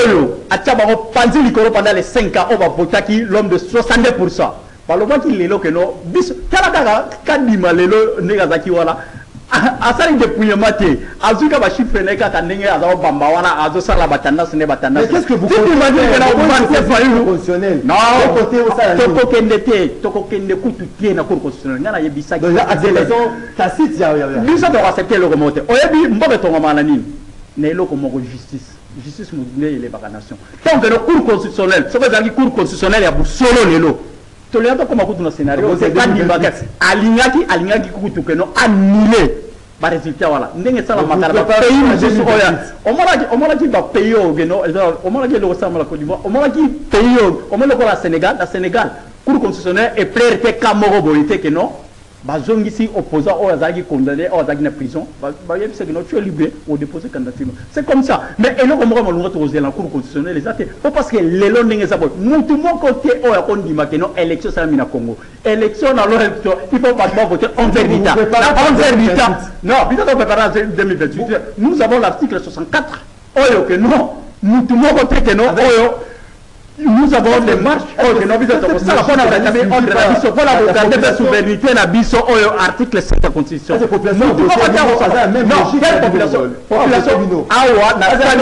Panzi Likoro pendant les 5 ans, on va voter l'homme de 62%. Par le moment qu'il est là, que non, bis, Kalaka, Kadima, Lelo, Negazaki, voilà. Asali depuis le matin, Azuka va chiffrer Neka, Tanenge, Azao Bambawana, Azo Salabatana, ce n'est pas Tana. Mais qu'est-ce que vous pensez Martin Fayulu constitutionnel? Non, Toko Kendete, Toko Kende Koutu, qui est dans le cours constitutionnel. Il y a Bissaki. Donc, accélération tacite, il y a. Bissaki doit accepter le remonter. Oyebi, Mbobe Tongamanani. Nélo comme justice moudine et les nation. Tant que le cours constitutionnel, ce que vous avez cours constitutionnel, il y a solo Nélo. Tu l'as comme un coup de scénario, c'est pas d'imbagat. Alingaki coutu que non annulé. Par résultat, voilà. N'est-ce pas la matérielle pays, monsieur Oya. On m'a dit payer au Guéno, on m'a dit le ressemble à la Côte d'Ivoire, on m'a dit payer au Sénégal, Cour constitutionnelle et prêté Kamoro Boité que non. Bazong ici opposant aux Azagi condamnés, aux Azagi en prison. C'est que non, tu es libre au déposer candidature. C'est comme ça. Mais et nous, comme on va trouver la Cour constitutionnelle, les athées. Parce que les longs n'est pas bon. Nous, tout le monde, côté, on dit que non, élection, ça m'a Congo. Élection, dans l'élection, il faut pas voter 11h du temps. 11h du temps. Non, putain, on prépare en 2028. Nous avons l'article 64. Oh, que non. Nous, tout le monde, côté, que non. Nous avons des marches, que nous avons ça, on a regardé la souveraineté, la biso, article 7 de la Constitution. Non, quelle population? Population, Awa,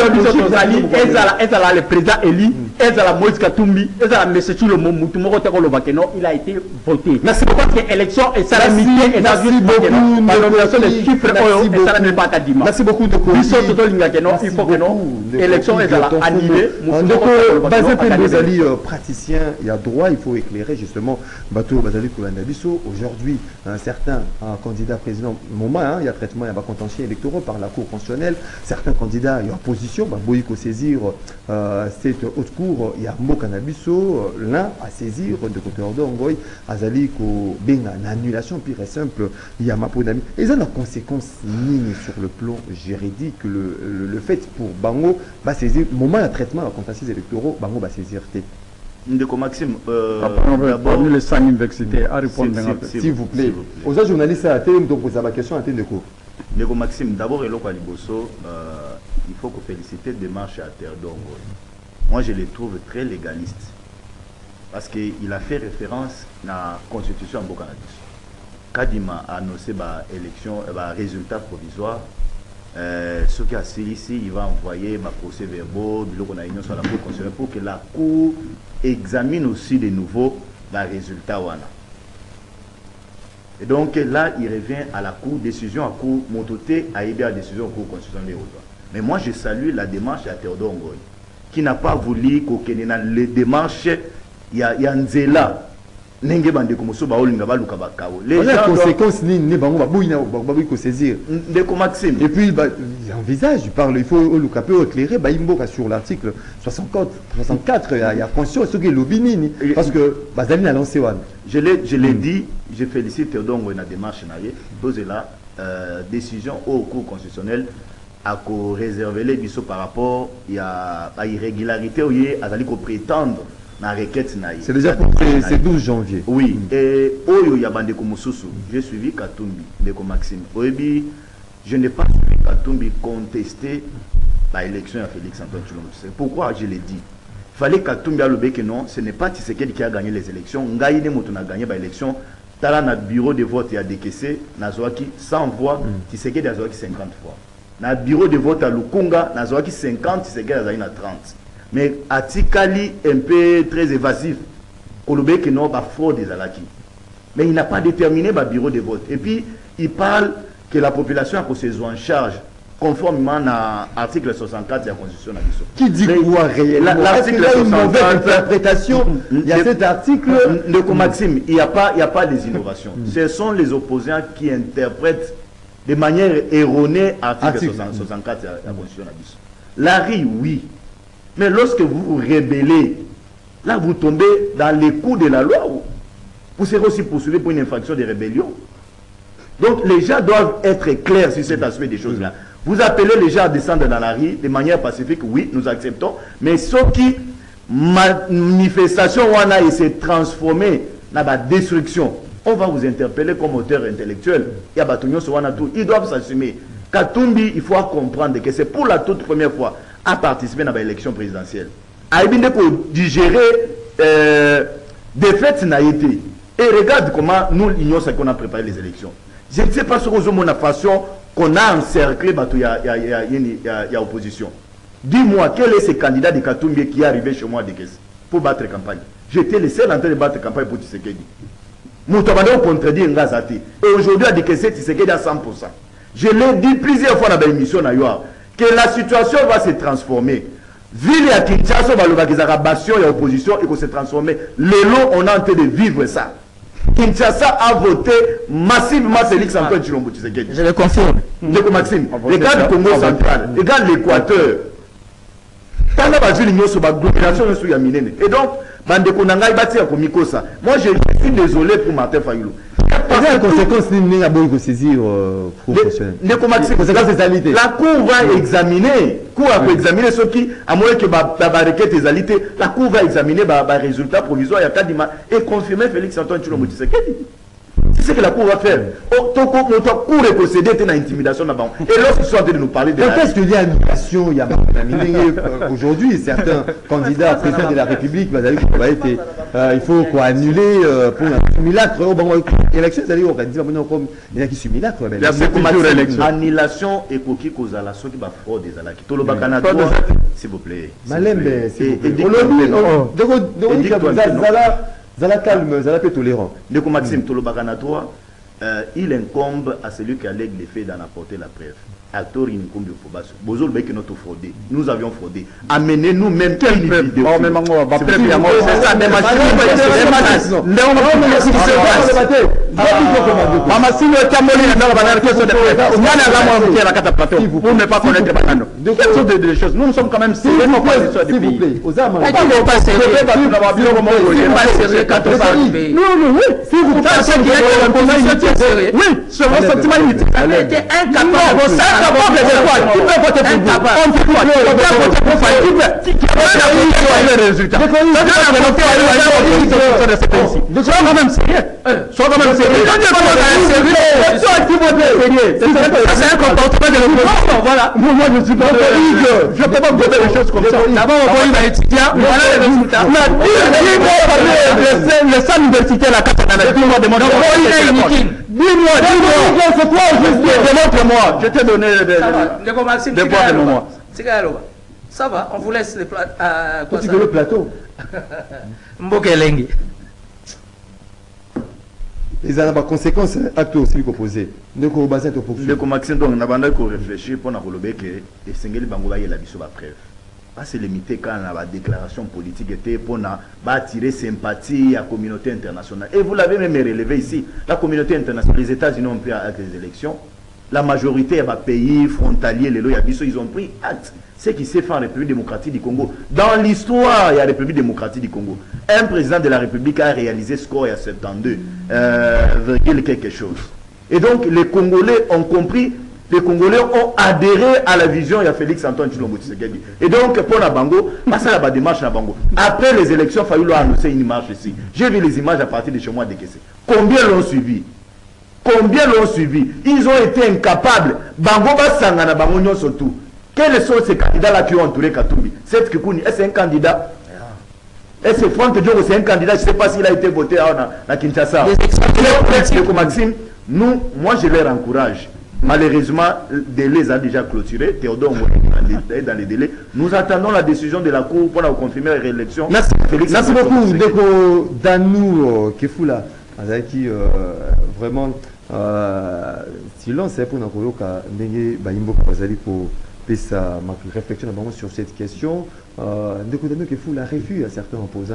le président Eli, la Moïse Katumbi, la Messechu le Moutumoro Tekolobakeno, il a été voté. Merci beaucoup. Parce que l'élection est salamité et dans une nomination des chiffres, et ça n'est pas Kadima. Merci beaucoup de il faut que non, l'élection est annulée. Vous allez praticien, il y a droit, il faut éclairer justement Bato Bazali Koulandabiso. Aujourd'hui, un certain candidat président, moment, il y a traitement, il y a contentieux électoraux par la Cour constitutionnelle. Certains candidats, il y a opposition, Boïko saisir cette haute cour, il y a Mokanabiso, l'un à saisir de côté Ordongoy, Azali Ko Benga, l'annulation pire et simple, il y a Maponami. Et ça a une conséquence ligne sur le plan juridique, le fait pour Bango, va saisir, moment de traitement, contentieux électoraux, Bango va saisir. Ndeko Maxime, parmi les 5 universités, à répondre s'il vous plaît. Aux autres journalistes, à Télé, donc poser la question à Télé. Ndeko Maxime, d'abord, il faut que féliciter démarche à Terre d'Ongo. Moi, je les trouve très légalistes. Parce qu'il a fait référence à la constitution en Bokanadis. Kadima a annoncé l'élection, résultat provisoire. Ce qui a ici, il va envoyer ma procès verbaux, qu'on a union sur la Cour constitutionnelle pour que la Cour examine aussi de nouveau les résultats. Et donc là, il revient à la Cour, décision à Cour, montoté à aider à la décision à Cour constitutionnelle. Mais moi, je salue la démarche à Théodore Ngoy, qui n'a pas voulu qu'on les démarches, il y a un zéla. Les gens conséquences ni saisir. Et puis il envisage, il parle, il faut le éclairer, sur l'article 64, il y a conscience ce que l'obinini parce que Bazali a lancé one. Je l'ai dit, je félicite Théodore Ngoy na démarche naie, posé la décision au cours constitutionnel à réserver les biseaux par rapport à irrégularité où il y a prétendre. C'est déjà pour c'est 12 janvier. Oui. Et Oyo Yabandeko Moussousou, j'ai suivi Katumbi, Ndeko Maxime. Oyebi, je n'ai pas suivi Katumbi contester l'élection à Félix Antoine Tshilombo. C'est pourquoi je l'ai dit. Il fallait Katumbi a le que non, ce n'est pas Tshisekedi qui a gagné les élections. Ngaïne Mouton a gagné l'élection. Tala na bureau de vote a décaissé, Nazouaki 100 voix, Tshisekedi a 50 fois. Na bureau de vote à Lukunga, Nazouaki 50, Tshisekedi a 30. Mais Atikali un peu très évasif. Kolobé que non, fraude des alaki. Mais il n'a pas déterminé le bureau de vote. Et puis, il parle que la population a se en charge, conformément à l'article 64 de la Constitution. Qui dit quoi réellement? L'article 64. Interprétation, il y a cet article. De Maxime, il n'y a pas des innovations. Ce sont les opposants qui interprètent de manière erronée l'article 64 de la Constitution. Larry, oui. Mais lorsque vous vous rébellez, là vous tombez dans les coups de la loi. Vous serez aussi poursuivi pour une infraction de rébellion. Donc les gens doivent être clairs sur cet aspect des choses-là. Vous appelez les gens à descendre dans la rue de manière pacifique, oui, nous acceptons. Mais ceux qui manifestation et s'est transformé dans la destruction, on va vous interpeller comme auteur intellectuel. Ils doivent s'assumer. Katumbi, il faut comprendre que c'est pour la toute première fois à participer à l'élection présidentielle. A digérer défaite n'a été. Et regarde comment nous, l'Union, c'est qu'on a préparé les élections. Je ne sais pas sur la façon qu'on a encerclé, il y a opposition. Dis-moi, quel est ce candidat de Katumbi qui est arrivé chez moi pour battre campagne? J'étais le seul en train de battre campagne pour Tshisekedi. Moutabadou contredit Ngazati. Et aujourd'hui, à décaisser Tshisekedi à 100%. Je l'ai dit plusieurs fois dans l'émission que la situation va se transformer. Ville à Kinshasa, il y a opposition et que se transformer. Le long, on est en train de vivre ça. Kinshasa a voté massivement Félix Antoine Tshilombo Tshisekedi. Je le confirme. Maxime, regarde le Congo central, regarde l'Équateur. Et donc, bande konanga ibati ya komikosa. Moi je suis désolé pour Martin Fayulu. Les conséquences n'est pas de saisir professionnel. Les conséquences, la cour va examiner, examiner ce qui, à moins que la cour va examiner les résultats provisoires et confirmer Félix Antoine Tshilombo Tshisekedi. C'est ce que la cour va faire. Notre cour est possédée d'une intimidation là-bas. Et lorsqu'ils sont en train de nous parler de qu'est-ce qu'il y a annulation, il y a aujourd'hui certains candidats présidents de la République, il faut quoi annuler pour un simulacre. L'élection, c'est-à-dire organiser comme il y a qui simulacre. Annulation et coquille cause à la sorte de fraude des alaki. Tout le Canada, s'il vous plaît. Malembe, s'il vous plaît. Zala calme, Zala peu tolérant. Donc Maxime Tolobakanatoire, il incombe à celui qui allègue les faits d'en apporter la preuve. Acteur il incombe au Fobasso. Bozol Bek notre fraudé. Nous avions fraudé. Amenez nous-mêmes une vidéo. Oh, même moi, c'est ça, même pour ne pas connaître Banano. Quelles sont des choses? Nous sommes quand même sérieux. S'il vous plaît, aux armes. C'est un comportement de l'opposition. Voilà. Moi, je suis pas je peux pas voter des choses comme ça. D'abord, on va étudier. Voilà les résultats. Le centre universitaire, la carte dis-moi, c'est quoi juste démontre-moi. Je t'ai donné des voix de moi. Ça va, on vous laisse le plateau. Mbokelengi. Les a des conséquences actes aussi proposés. Ne ko baser to pour. Le Maxime donc na banda ko réfléchir pour na kolobe que et sengeli bango ba yela biso ba preuve. Pas se limiter quand on a la déclaration politique était pour attirer sympathie à la communauté internationale. Et vous l'avez même relevé ici, la communauté internationale, les États-Unis ont pris acte des élections. La majorité des pays frontaliers, les lois, ils ont pris acte. Ce qui s'est fait en République démocratique du Congo. Dans l'histoire, il y a la République démocratique du Congo. Un président de la République a réalisé ce score il y a 72, quelque chose. Et donc, les Congolais ont compris. Les Congolais ont adhéré à la vision de Félix Antoine Tshilombo Tshisekedi. Et donc, pour la Bango, passer à la démarche à Bango. Après les élections, il a fallu annoncer une marche ici. J'ai vu les images à partir de chez moi décaissées. Combien l'ont suivi? Combien l'ont suivi? Ils ont été incapables. Bango va sangana Bango nyon surtout. Quels sont ces candidats-là qui ont entouré Katumbi? Cette Kikouni, est-ce un candidat? Est-ce que Franck Diongo, c'est un candidat? Je ne sais pas s'il a été voté à Kinshasa. Maxime, nous, moi je les encourage. Malheureusement, le délai a déjà clôturé. Théodore est dans les délais. Nous attendons la décision de la Cour pour confirmer la réélection. Merci, merci beaucoup. Deko Danou Kefula, qui vraiment silence pour nous pour ma réflexion sur cette question. Deko Danou Kefula refuse à certains opposants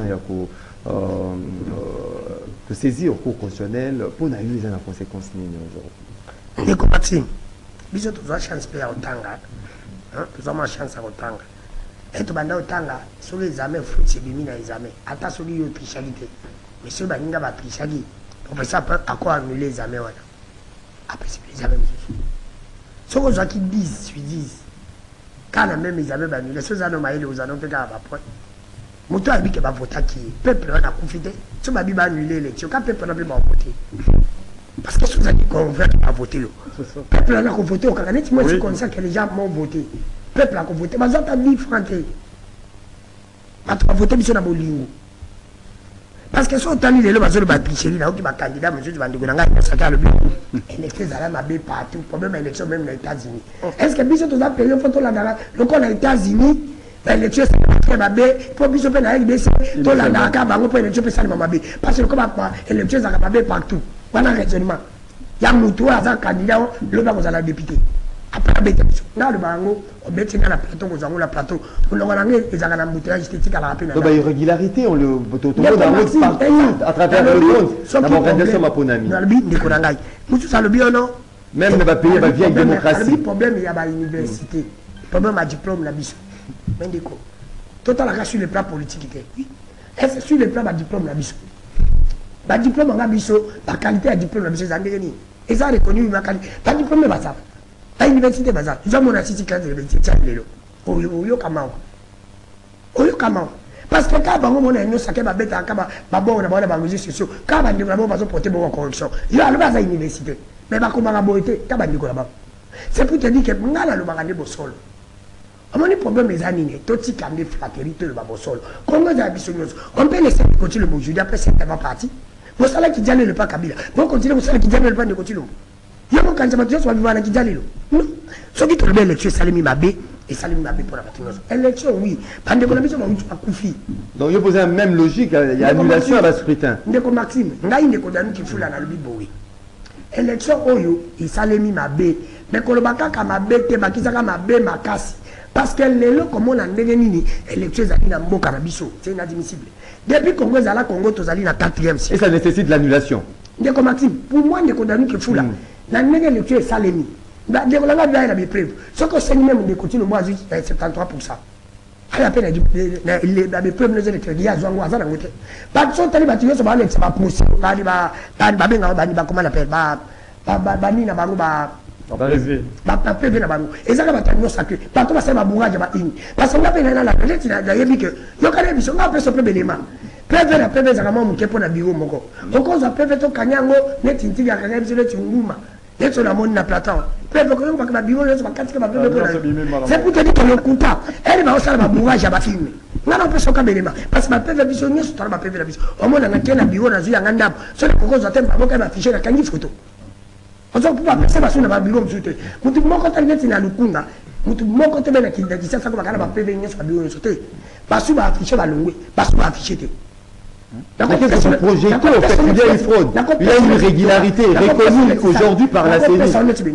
de saisir au cours constitutionnel pour n'aller dans la conséquence aujourd'hui. Ndeko Maxime, biso tozwa chance pe ya otanga, tozwa ma chance ya otanga. Et tobanda otanga, sur les examens fruits bimi na examen, ata sur yo trichaki te. Mais sur baninga ba trichaki, on peut ça à quoi annuler les examens wana. Après c'est les examens. Ce qu'on qui 10 sur 10. Quand même examen ba annuler, ceux anos maïle aux anos pe ka ba point. Moto a dit que ba voter qui peuple na confité, ce ba bi ba annuler l'élection, quand peuple na bi ba voter. Parce que si vous avez convaincu à voter, le peuple a voté au Canada, c'est comme ça que les gens m'ont voté. Le peuple a voté, mais vous avez dit Franck, tu as voté sur la Bolingo. Parce que si on a dit le bazar de la tricherie, là où tu vas candidat, monsieur, tu vas dire que tu as le but. Élection, ça va partout, problème élection même aux États-Unis. Est-ce que monsieur, tu as payé une photo là-dedans, le cas aux États-Unis, l'élection, c'est ma bé, pour monsieur, tu as dit, tu as dit, pour l'élection, c'est ma bé. Parce que comme l'élection, ça va partout. Voilà le raisonnement. Il y a un candidat, le bas vous allez député. Après la bête, dans le bango, on met dans la plateau, vous avez la plateau. Vous l'avez amené, les agents d'embouteillage esthétique à la rapide. Donc, irrégularité, on le vote partout, à travers le monde. Dans l'organisation Maponami. Dans le but de Konangai. Nous tous, le bien, non? Même le pays, il y a vieille démocratie. Le problème, il y a l'université. Le problème, il y a diplôme, la biche. Mais du coup, total, sur le plan politique, oui. est-ce sur le plan de diplôme la biso ba diplôme nga biso ba qualité ya diplôme la biso zandenge ni eza reconnu ma qualité ba diplôme ba ça ba université ba ça ils ont mon assistant classe de l'université lelo oyo kama parce que quand bango mona nyo saké ba beta kama ba bon na ba réseaux sociaux quand ba ndiko na ba porter bon correction yo alors ba za université mais ba komanga boité ka ba ndiko na ba c'est pour te dire que ngala lo ba ndebo solo amoni problème les années toti kamé flatterie to ba solo kongo za biso nyo on peut laisser continuer le aujourd'hui après c'est va parti mo sala ki jale le pas kabila mo continuer mo sala ki jale le pas de continuer yo mo kanza ba tu so vivana ki jale lo so ki to le belle tu salimi mabe et Salim Mabé pour la bâtiment. Élection, oui. Parce que la mission va Koufi. Donc, il pose la même logique, il y a annulation à la scrutin. Ndeko Maxime, n'a une école qui fout la Nalubi. Élection, il Salim Mabé. Mais quand le baka Mabé, Tebakisaka Mabé, Makasi. Parce qu'elle est là, comme on a dit, élection, elle est dans le Carabiso. C'est inadmissible. Depuis que Congo, Zala Congo, tu as la 4e siècle. Et ça nécessite l'annulation. Ndeko Maxime, pour moi, Ndeko Danu qui fout là. La élection est Salemi. Des gens qui ont des preuves. Ce que c'est même de continuer, moi, 73%. À la peine, les preuves ne sont pas liées à Zongo, à Zanangote. Pas de son talibé, tu vas aller, c'est pas possible. Comment on appelle, Banina Barouba. PV na bango ezaka batanyo sacré bato basala babungaje ba ini parce que ngapena na la peut-être na yebi que yo kana biso ngape so pebelema PV na PV zaka mo mkepo na biro moko okoza PV to kanyango neti ntiga kanga biso neti nguma neti na moni na plateau PV ko ngaka ba biro neti bakati ka PV ko c'est pour te dire que le compta elle va osala babungaje ba filmer ngana peso ka belema parce que ba PV biso nyeso tala ba PV na biso omona na kena biro na zuya ngandam so ko koza temba boka ba ficher na kangi photo. On ne peut pas penser à ce que bureau me soutient. Nous devons continuer à nous courir. Nous devons continuer à nous dire ça comme on va prévenir sur le bureau de sauter. Parce qu'on va afficher la longue, parce qu'on va afficher. Qu'est-ce que projet il y a une fraude, il y a une irrégularité reconnue aujourd'hui par la CENI.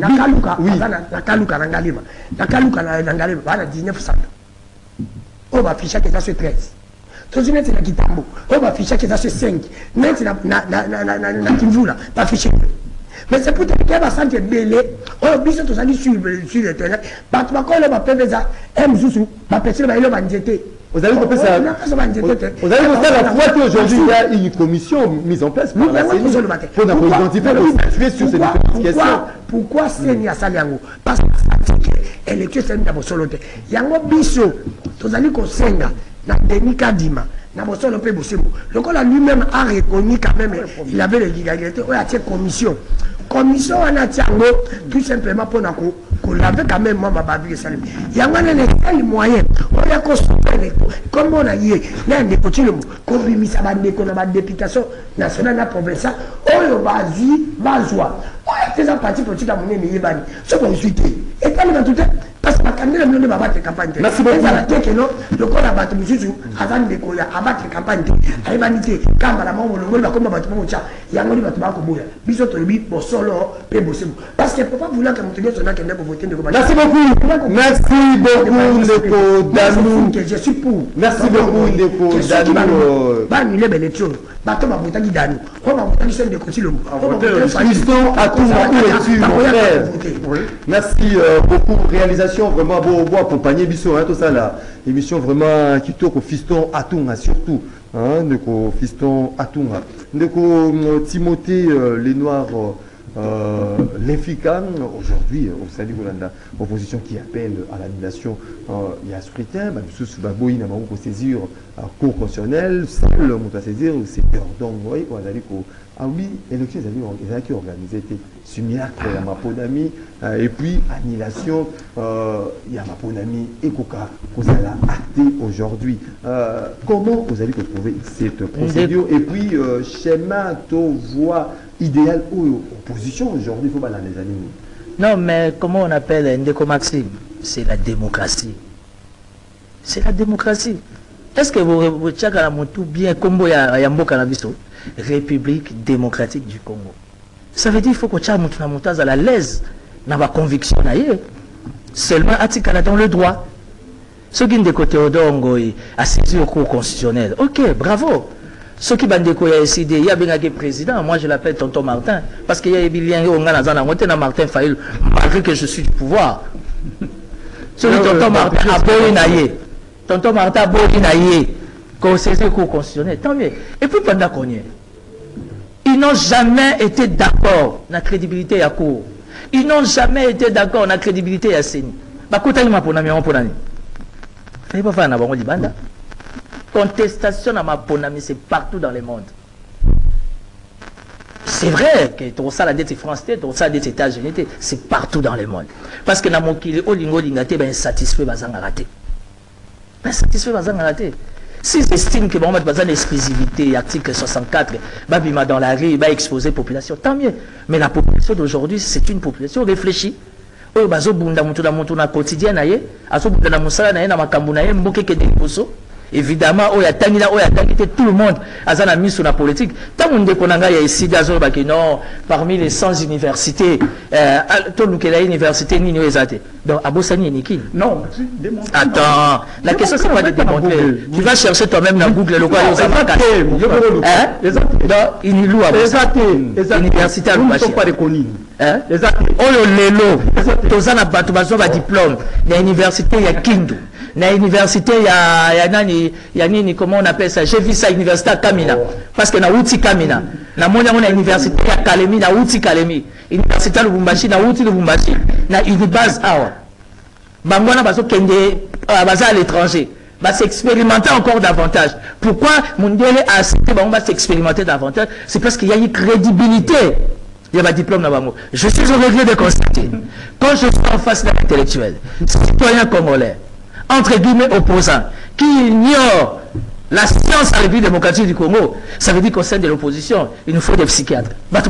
La Kalouka a 19 centres. On va afficher que ça se 13. Tout le monde est Kitambo. On va afficher que ça se 5. Maintenant, na Kimvula, pas afficher. Mais c'est pour te dire qu'il va sentir belé. Oh, bisous, tout ça dit sur le terrain. Parce que quand on va faire ça, va passer le bandité. Vous avez compris ça? Vous avez compris la fois qu'aujourd'hui il y a une commission mise en place par la CENI pour identifier et sur ces différentes questions. Pourquoi CENI a sali yango? Parce que l'élection c'est d'abord solo. Yango biso, tout allez qu'on senga na Denis Kadima. Le col lui-même a reconnu quand même il avait l'égalité. Il y a une commission. Commission en a tout simplement pour qu'on l'avait quand même moi il y a un moyen. On a construit comme on a dit, il y a un députation députation nationale et provinciale. On va voir. On a parti politique à mon ennemi. Ce qu'on suit. Et quand on a tout parce que la candidat ne va battre campagne. Merci beaucoup. Le corps a battu avant de abattre campagne. À l'humanité, quand la maman va comme battre mon chat, il y a un battu Bakoboya. Bisous, bon solo, parce qu'il ne peut pas vouloir que mon tenir son acte pour voter de combat. Merci beaucoup. Merci beaucoup, Ndeko Danou. Je suis pour. Merci beaucoup, Ndeko Danou. Ban, il est belle chose. Bateau m'a voté Danou. On va voter sur le côté. Fiston à tout mon frère. Merci beaucoup. Réalisation vraiment beau accompagner Bissot, tout ça là. Émission vraiment qui tourne au Fiston Atunga surtout. De Fiston Atunga. De Timothée Les Noirs. L'efficace aujourd'hui au Sali Golanda, opposition qui appelle à l'annulation, il y a scrutin, sous Baboui n'a pas saisir à cour constitutionnelle, seul le mot à saisir, c'est perdant, oui, ah oui, l'élection ils avaient organisé simulacre à Maponami, et puis annulation, il y a Maponami et Koka, vous allez acter aujourd'hui. Comment vous allez retrouver cette procédure, et puis schéma, voix idéal ou opposition aujourd'hui, il faut pas les animer. Non, mais comment on appelle Ndeko Maxime? C'est la démocratie. C'est la démocratie. Est-ce que vous tchaka la montou bien Combo Yambo Canabiso? République démocratique du Congo. Ça veut dire qu'il faut que tchaka montou na montaz à la l'aise, na ba conviction na yé. Seulement atikala dans le droit. Ceux qui de côté Odongo a saisi au cours constitutionnel. Ok, bravo. Ceux qui bandeko ya décidé, il y a bien un président, moi je l'appelle Tonton Martin, parce qu'il y a bien un Martin Faïl, malgré que je suis du pouvoir. Celui Tonton Martin a beau inaïe. Tonton Martin a beau inaïe. qu'on saisit le cours constitutionnel, tant mieux. Et puis pendant qu'on y est, ils n'ont jamais été d'accord dans la crédibilité de la cour. Ils n'ont jamais été d'accord dans la crédibilité de la CENI. Contestation à ma ponami, c'est partout dans le monde. C'est vrai que tout ça la dette France, tout ça la dette États-Unis, c'est partout dans le monde. Parce que dans mon kili, olingo lingate, ben insatisfait, bazang raté. Ben insatisfait, bazang raté. S'ils estiment que bon, on a l'exclusivité, article 64, babima dans la rue, va exposer la population, tant mieux. Mais la population d'aujourd'hui, c'est une population réfléchie. Oh, bazo bunda mutu na mutu na quotidien na ye, aso bunda na musala na ye na makambu na ye, mboke ke deliposo. Évidemment, oh, tout le monde a mis sur la politique. Tant qu'on a ici, non, parmi les 100 universités, tout le monde université, ni nous donc, Abossani et Niki. Non, attends, la question c'est pas de démontrer. Tu vas chercher toi-même dans Google le quoi, il loue à l'université à l'Université. Oh, le lelo, tous en a diplôme, l'université, il y a Kindu. Na université ya nini comment on appelle ça, j'ai vu ça université à Kamina parce que na outi Kamina na monya na université ya Kalemi na outi Kalemi université à Lubumbashi na outi Lubumbashi na unibase awa bangwana baso kende baza à l'étranger va s'expérimenter encore davantage. Pourquoi Mundele a accepté va s'expérimenter davantage? C'est parce qu'il y a une crédibilité. Il y a un diplôme là-bas. Je suis au regret de constater quand je suis en face d'un intellectuel citoyen congolais entre guillemets opposants, qui ignorent la science à la République démocratique du Congo, ça veut dire qu'au sein de l'opposition, il nous faut des psychiatres.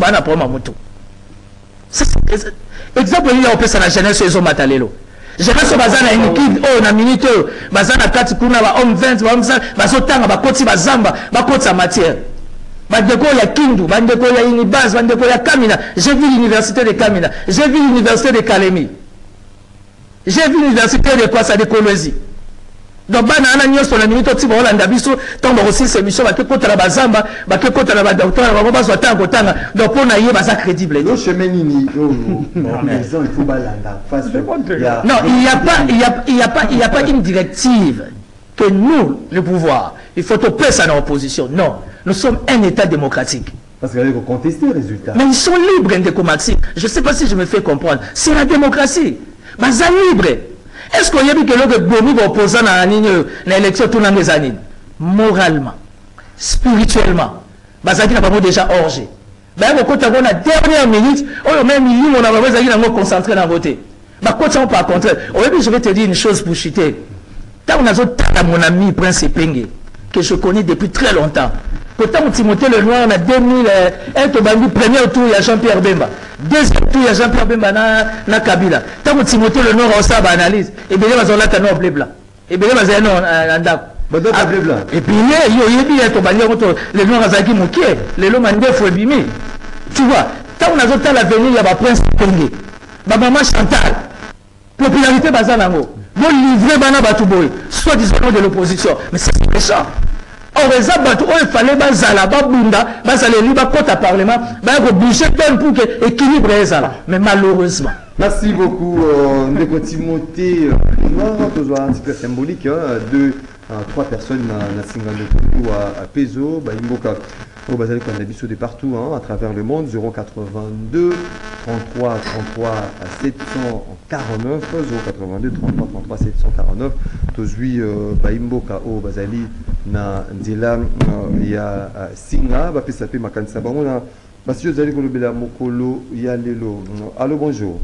Exemple, il y a la jeunesse sur les hommes matalelo. Jeunesse bazana inikid, oh, na minute, bazana kati kuna ba homme 20, bazotanga, bakoti bazamba, bakoti sa matière. Bandeko ya Kindu, bandeko ya Unibase, bandeko ya Kamina. J'ai vu l'université de Kamina, j'ai vu l'université de Kalemi. J'ai vu l'université de quoi ça de Kolwezi. Donc, banana nyos on a mis tout type Hollande biso, tombe aussi ces missions, ba ke kota la bazamba, ba ke kota la docteur, ba ba zota ngotanga. Donc on a yé baza crédible. Le chemin nini, maison il faut balanda face. Non, il y a pas une directive que nous le pouvoir, il faut topper ça dans l'opposition. Non, nous sommes un État démocratique. Parce qu'il faut contester les résultats. Mais ils sont libres Ndeko-Maxime. Je ne sais pas si je me fais comprendre. C'est la démocratie. Baza libre. Est-ce qu'on y a vu que l'autre bomi opposant à l'élection tout les années? Moralement, spirituellement, baza qui n'a pas déjà orgé. Ben quand on a la dernière minute, on même on a besoin de concentrer dans voter. Bah quand on par contre, je vais te dire une chose pour chuter. Tant on a mon ami Prince Epenge que je connais depuis très longtemps. Pourtant, Timothée Lenoir, on a 2001, premier tour, il y a Jean-Pierre Bemba. Deuxième tour, il y a Jean-Pierre Bemba na Kabila. Tant que Timothée Lenoir, on s'en analyse. Et bien, on a un blé blanc. Et bien, on a un blé blanc. Et puis, il y a les noirs Azaki Mouké, les lots mandés Fouébimi. Tu vois, tant qu'on a l'avenir, il y a un prince Penge. Maman Chantal. Popularité Bazanango. Bon, livrer Bana Batouboy, soit disant de l'opposition. Mais c'est méchant. Or, il fallait que parlement, pour équilibrer ça. Mais malheureusement. Merci beaucoup, Ndeko Timothée. Toujours un petit peu symbolique, de 3 personnes à Peso, Imboka, au Bazali Kwandabiso de partout, à travers le monde, 082 33 33 749, 082 33 33 749, Tozui Imboka au Bazali na Nzela ya Singa, Bapesape Makansa Bangona, Basio Zali Kolobela Mokolo Yalelo. Allô, bonjour.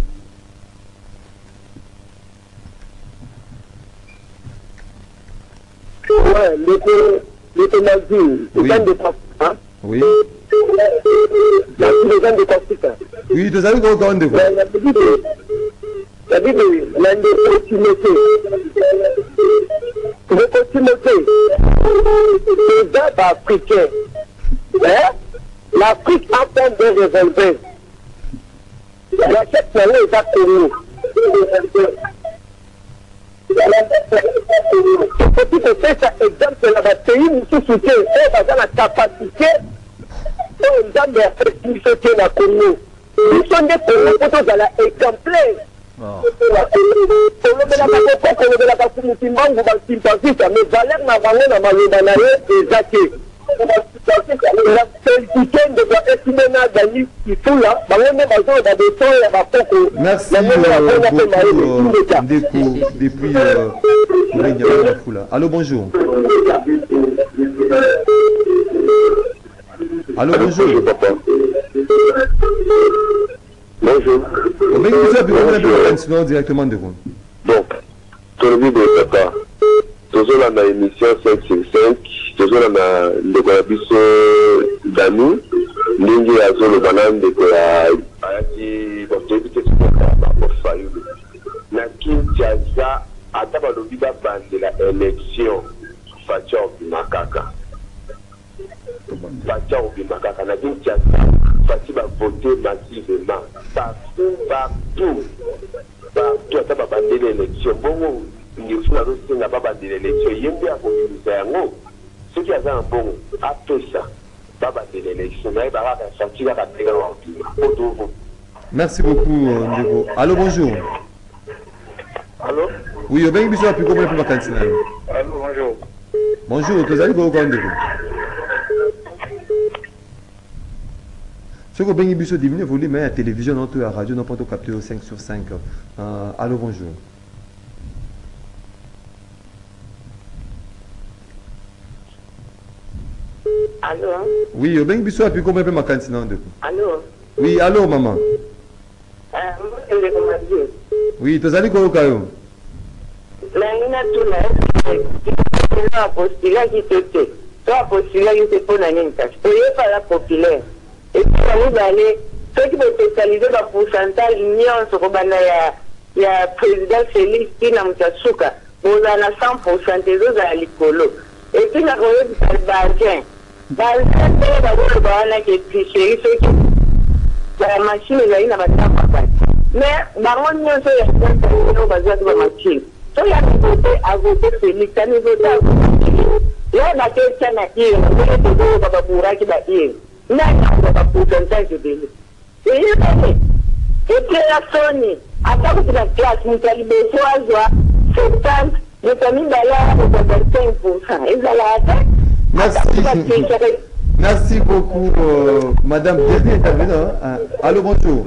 Ouais, les gens de hein? Oui. Les gens de conflit. Oui, tu as vu comment on dit. La Bible, l'Inde Timothée. Le Timothée, les gens africains. L'Afrique a fait des revolvers. La chef de l'État connu. Petit que c'est ça, exemple, la pays, nous soutient, on a la capacité, on a la flexibilité dans le Congo. Nous sommes des Congos pour la exemplaire. bango basympathiste mais valeur na bango na maloba na ye eza te la félicité de esime na dani Kifula bango nde bazoyo babeton ya bapoko merci beaucoup Ndeko depuis Kifula. Allô, bonjour. Allô, bonjour. Bonjour. On va vous directement de vous. Donc, tout le monde est d'accord. Toujours dans l'émission 5 sur 5, toujours dans le Guabiso Dami, Lingi Azolo Banan de Ayaki, donc tu es na Kinshasa, à Tabalobida Band de la élection, Fatia Makaka. Fatia Makaka, na Kinshasa, Fatia va voter massivement. Partout, à Tababandé l'élection. Bon, il faut la route n'a pas bandé l'élection. Il y a bien pour nous. Ce qui a un bon, après ça, pas bandé l'élection. Mais il va sortir la merci beaucoup, Ndeko. Allô, bonjour. Allô? Oui, au bien, bisous, plus comment pour ma cantine. Allô, bonjour. Bonjour, tu allez quoi, Ndeko? Ce que bien, bisous, diminuer le volume, mais la télévision, notre la radio, n'a pas capté au 5 sur 5. Allô, bonjour. Allô? Oui, au bien, bisous, plus comment pour ma cantine, Ndeko? Allô? Oui, allô, maman. Oui, tu allez quoi, Kayo? L'année tout là, tu as postulé qui t'était. Tu as postulé qui t'était pour l'année. Tu n'es pas la populaire. Et puis, vous allez, ceux qui vont spécialiser le pourcentage, l'union sur le président Félix Tina Moussouka, vous en avez 100% des autres à l'écolo. Et puis, la roue du Balbadien. Balbadien, qui est triché, ceux qui. La machine est là, il n'a pas de temps. Mais, baron, nous sommes basés sur la machine. So, il y a voté à voter Félix, il y a voté à voter. Là, on a quelqu'un à dire, on a des gens qui va dire. Là, on a un pourcentage de délai. Et il y a et puis la Sony, à part que la classe, nous avons besoin de 70, nous avons mis là 25%. Et ça l'a fait. Merci beaucoup, Madame. Allô, bonjour.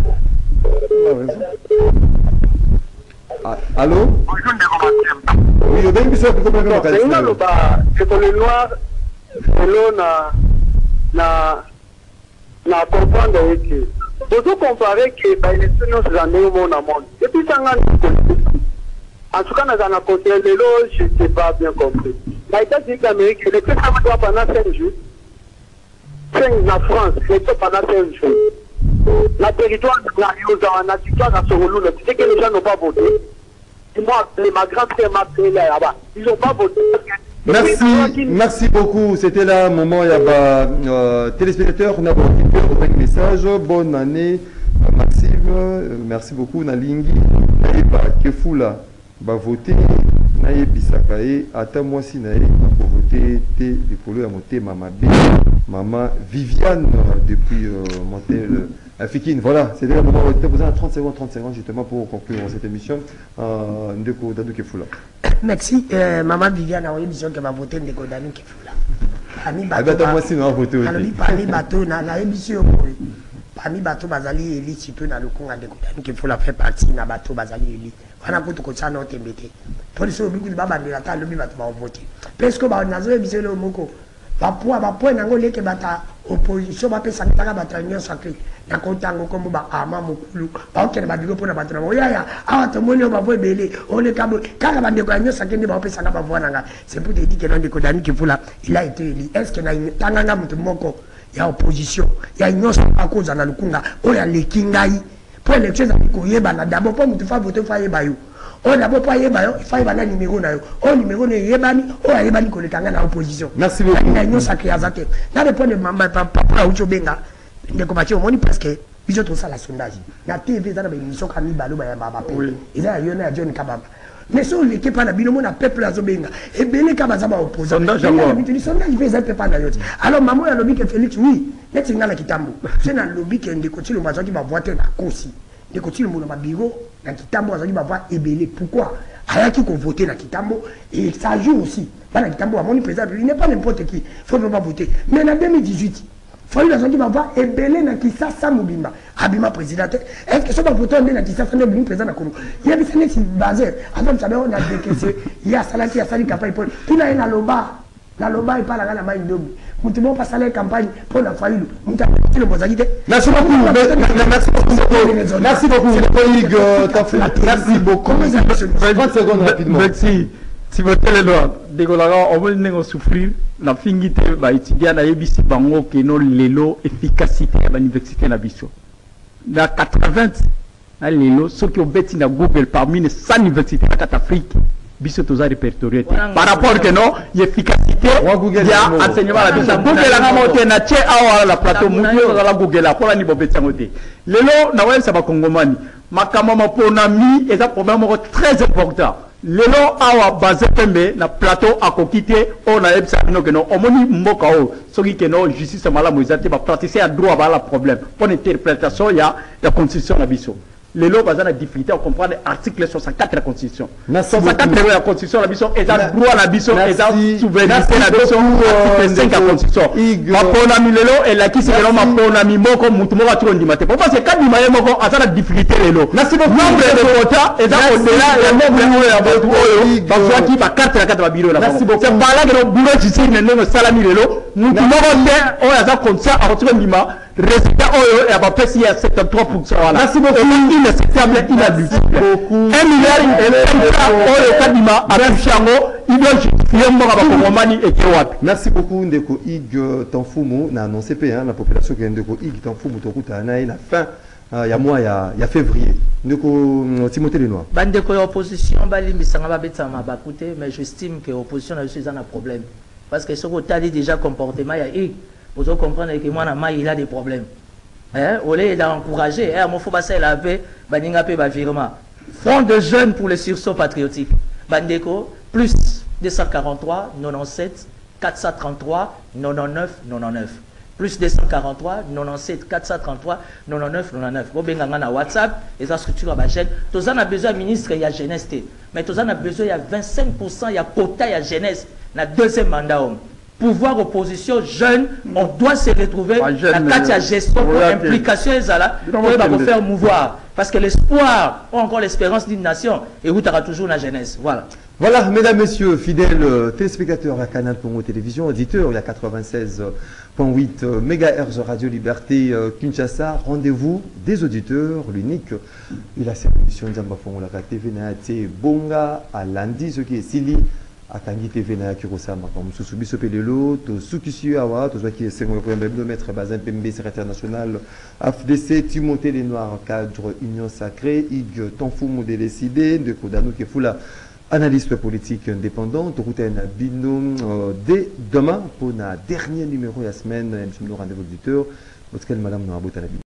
Allô? Oui, au bien, c'est le noir, na comprendre que vous comparez que l'élection nous en est au monde. Et puis ça en tout cas, dans un côté de l'eau, je ne sais pas bien compris. Les États-Unis d'Amérique, les États pendant 5 jours. 5 en France, les pendant 5 jours. La territoire de la territoire à Sorolou, tu sais que les gens n'ont pas voté. Et moi, ma grande-sœur m'a pris là-bas. Ils n'ont pas voté. Merci beaucoup. C'était là un moment, il y a téléspectateurs, on a un message. Bonne année, Maxime. Merci beaucoup, Nalingi. Kefula, voter. Naye Bisakaye, ata moi si naye, pour voter, des polos à monter, maman Viviane, depuis Montel. Fikine, voilà, c'était le moment où tu as besoin de 30 secondes justement pour conclure cette émission. Ndeko Dadou Kefula. Merci, maman Viviane a émission qui va voter Ndeko Dadou Kefula. Parmi bateau, na émission, parmi bateau Bazali Eli, surtout dans le Congo Ndeko Dadou Kefula fait partie na bateau Bazali Eli. On a beaucoup de ça dans TMBT. Pour les autres, beaucoup de baba de la table, le bateau va voter. Parce que on a émission le moko. Va point n'angolé que bata opposition va faire ça n'taka bata union sacrée. Na kontango comme ba ama mokulu. Ba okene ba bigo pona bata na ya awa to moni ba voye belé. On le kabo kaka ba ndeko union sacrée ba opesa na ba voana. C'est pour te dire que non Ndeko Dadou Kefula il a été élu. Est-ce que na tanganga mutu moko ya opposition ya union à cause na lukunga o ya lekingai pour élection za koyeba na d'abord pour mutu fa voter fa yeba yo. On d'abord pas yeba yo, il faut yeba na numéro na yo. O numéro ne yebani, o yebani ko letanga na opposition. Merci beaucoup. Na union sacrée azate. Na le point de mamba papa ucho benga. Ndeko bachi omoni parce que biso to sala sondage. Na TV za na émission kami balo ba ya baba pe. Eza yo na John Kabamba. Mais so l'équipe na binomo na peuple azo benga. E bele ka baza ba opposant. Sondage fait pas na yo. Alors maman ya lobi que Félix oui, neti ngala kitambo. C'est na lobi que Ndeko Tilo mazo ki ba voter na kosi. Ndeko Tilo mo na bureau na kitambo azo ki ba voix ebele. Pourquoi? ayaki voter na Kitambo et ça joue aussi. Pas na Kitambo, mon président, il n'est pas n'importe qui. Il faut pas voter. Mais en 2018, il faut que va voir et belé na Kisasa Mobimba. Abima président. Est-ce que ce va voter na Kisasa Mobimba président na Congo? Il y a des sénés qui basé. Avant ça on a décaissé. Il y a Salaki, il y a Sali Kapay Paul. Tout là na loba. La loba est pas la gana main d'homme. Nous pas salaire campagne pour la faillite. Nous avons le Bozagité. Merci beaucoup. Merci beaucoup. Merci beaucoup. Merci beaucoup. 30 secondes rapidement. Merci. Si vous êtes là, dégolara, on va souffrir. Na fingite ba étudiant na yebisi bango que no lelo efficacité à l'université na biso. Na 80 na lelo ceux qui ont bêti na Google parmi les 100 universités à Afrique. Biso toza répertorié par rapport que non efficacité ya enseignement la biso Google la moté na che awa la plateau muyo la Google la pour ni bobetsa ngote lelo na web sa ba kongomani makama maponami est un problème très important lelo awa basé pembe na plateau à kokité on a ebsa no que non omoni mboka o soki que non justice mala moizate ba pratiquer à droit ba la problème pour interprétation ya la constitution la biso. Les lois basées la difficulté à comprendre l'article 64 de la Constitution. 64 de la Constitution, la mission est un droit à la mission, est un souveraineté la mission, article 5 de la Constitution. Ma ponami lelo et la qui c'est que ma ponami moko mutumo va tout ndimate. Pourquoi c'est quand dimaye moko à la difficulté lelo. Merci beaucoup. Nombre de quotas et dans au-delà le nombre de abatu oyo bazwa ki ba carte la carte ba bureau la. Merci beaucoup. C'est pas là que le bureau ici ne salami lelo. Mutumo va o ya za comme ça à retrouver ndima. Résultat oyo et à peu près 73%. Merci beaucoup. Inacceptable, inadmissible. 1 milliard et oyo kadima à Chango, il doit justifier mon Romani et Kewap. Merci beaucoup Ndeko Ig Tanfumo na annoncé la population qui Ndeko Ig Tanfumo tokuta na la fin il y a mois il y a février. Ndeko Timothée Lenoir. Bandeko opposition balimbisanga babetsa mabakute mais j'estime que opposition a eu un problème parce que ce que dit déjà comportement il y a Ig. Vous comprenez que moi, il a des problèmes. Il a encouragé. Il faut passer la paix. Front de jeunes pour le sursaut patriotique. Bandeko, plus 243, 97, 433, 99, 99. Plus 243, 97, 433, 99, 99. Vous avez un WhatsApp, et ça structure à jeune. Tous en a besoin, ministre, il y a jeunesse. Mais tous en a besoin, il y a 25%, il y a quota, il y a jeunesse. Dans le deuxième mandat. Pouvoir opposition jeune, on doit se retrouver la gestion pour implication et ça pour faire mouvoir. Parce que l'espoir, ou encore l'espérance d'une nation, et où tu auras toujours la jeunesse. Voilà. Voilà, mesdames, messieurs, fidèles téléspectateurs à Canal Congo Télévision, auditeurs, il y a 96.8 MHz Radio Liberté Kinshasa, rendez-vous des auditeurs, l'unique. Il a cette émission Nzamba Fongo la TV Naate Bonga à lundi, ce qui est Sili. Akangi TV na Kirosama comme Susubiso Pelelo, to Sukisi Awa, to Zaki Sengo Premier maître Bazin Pembe, secrétaire national AFDC, Timothée Lenoir, cadre Union Sacrée, Ig Tanfumo décidé, de Kodano Kefula, analyste politique indépendant, Tokouten Bino, dès demain pour un dernier numéro de la semaine, nous rendez-vous auditeur, parce que madame nous a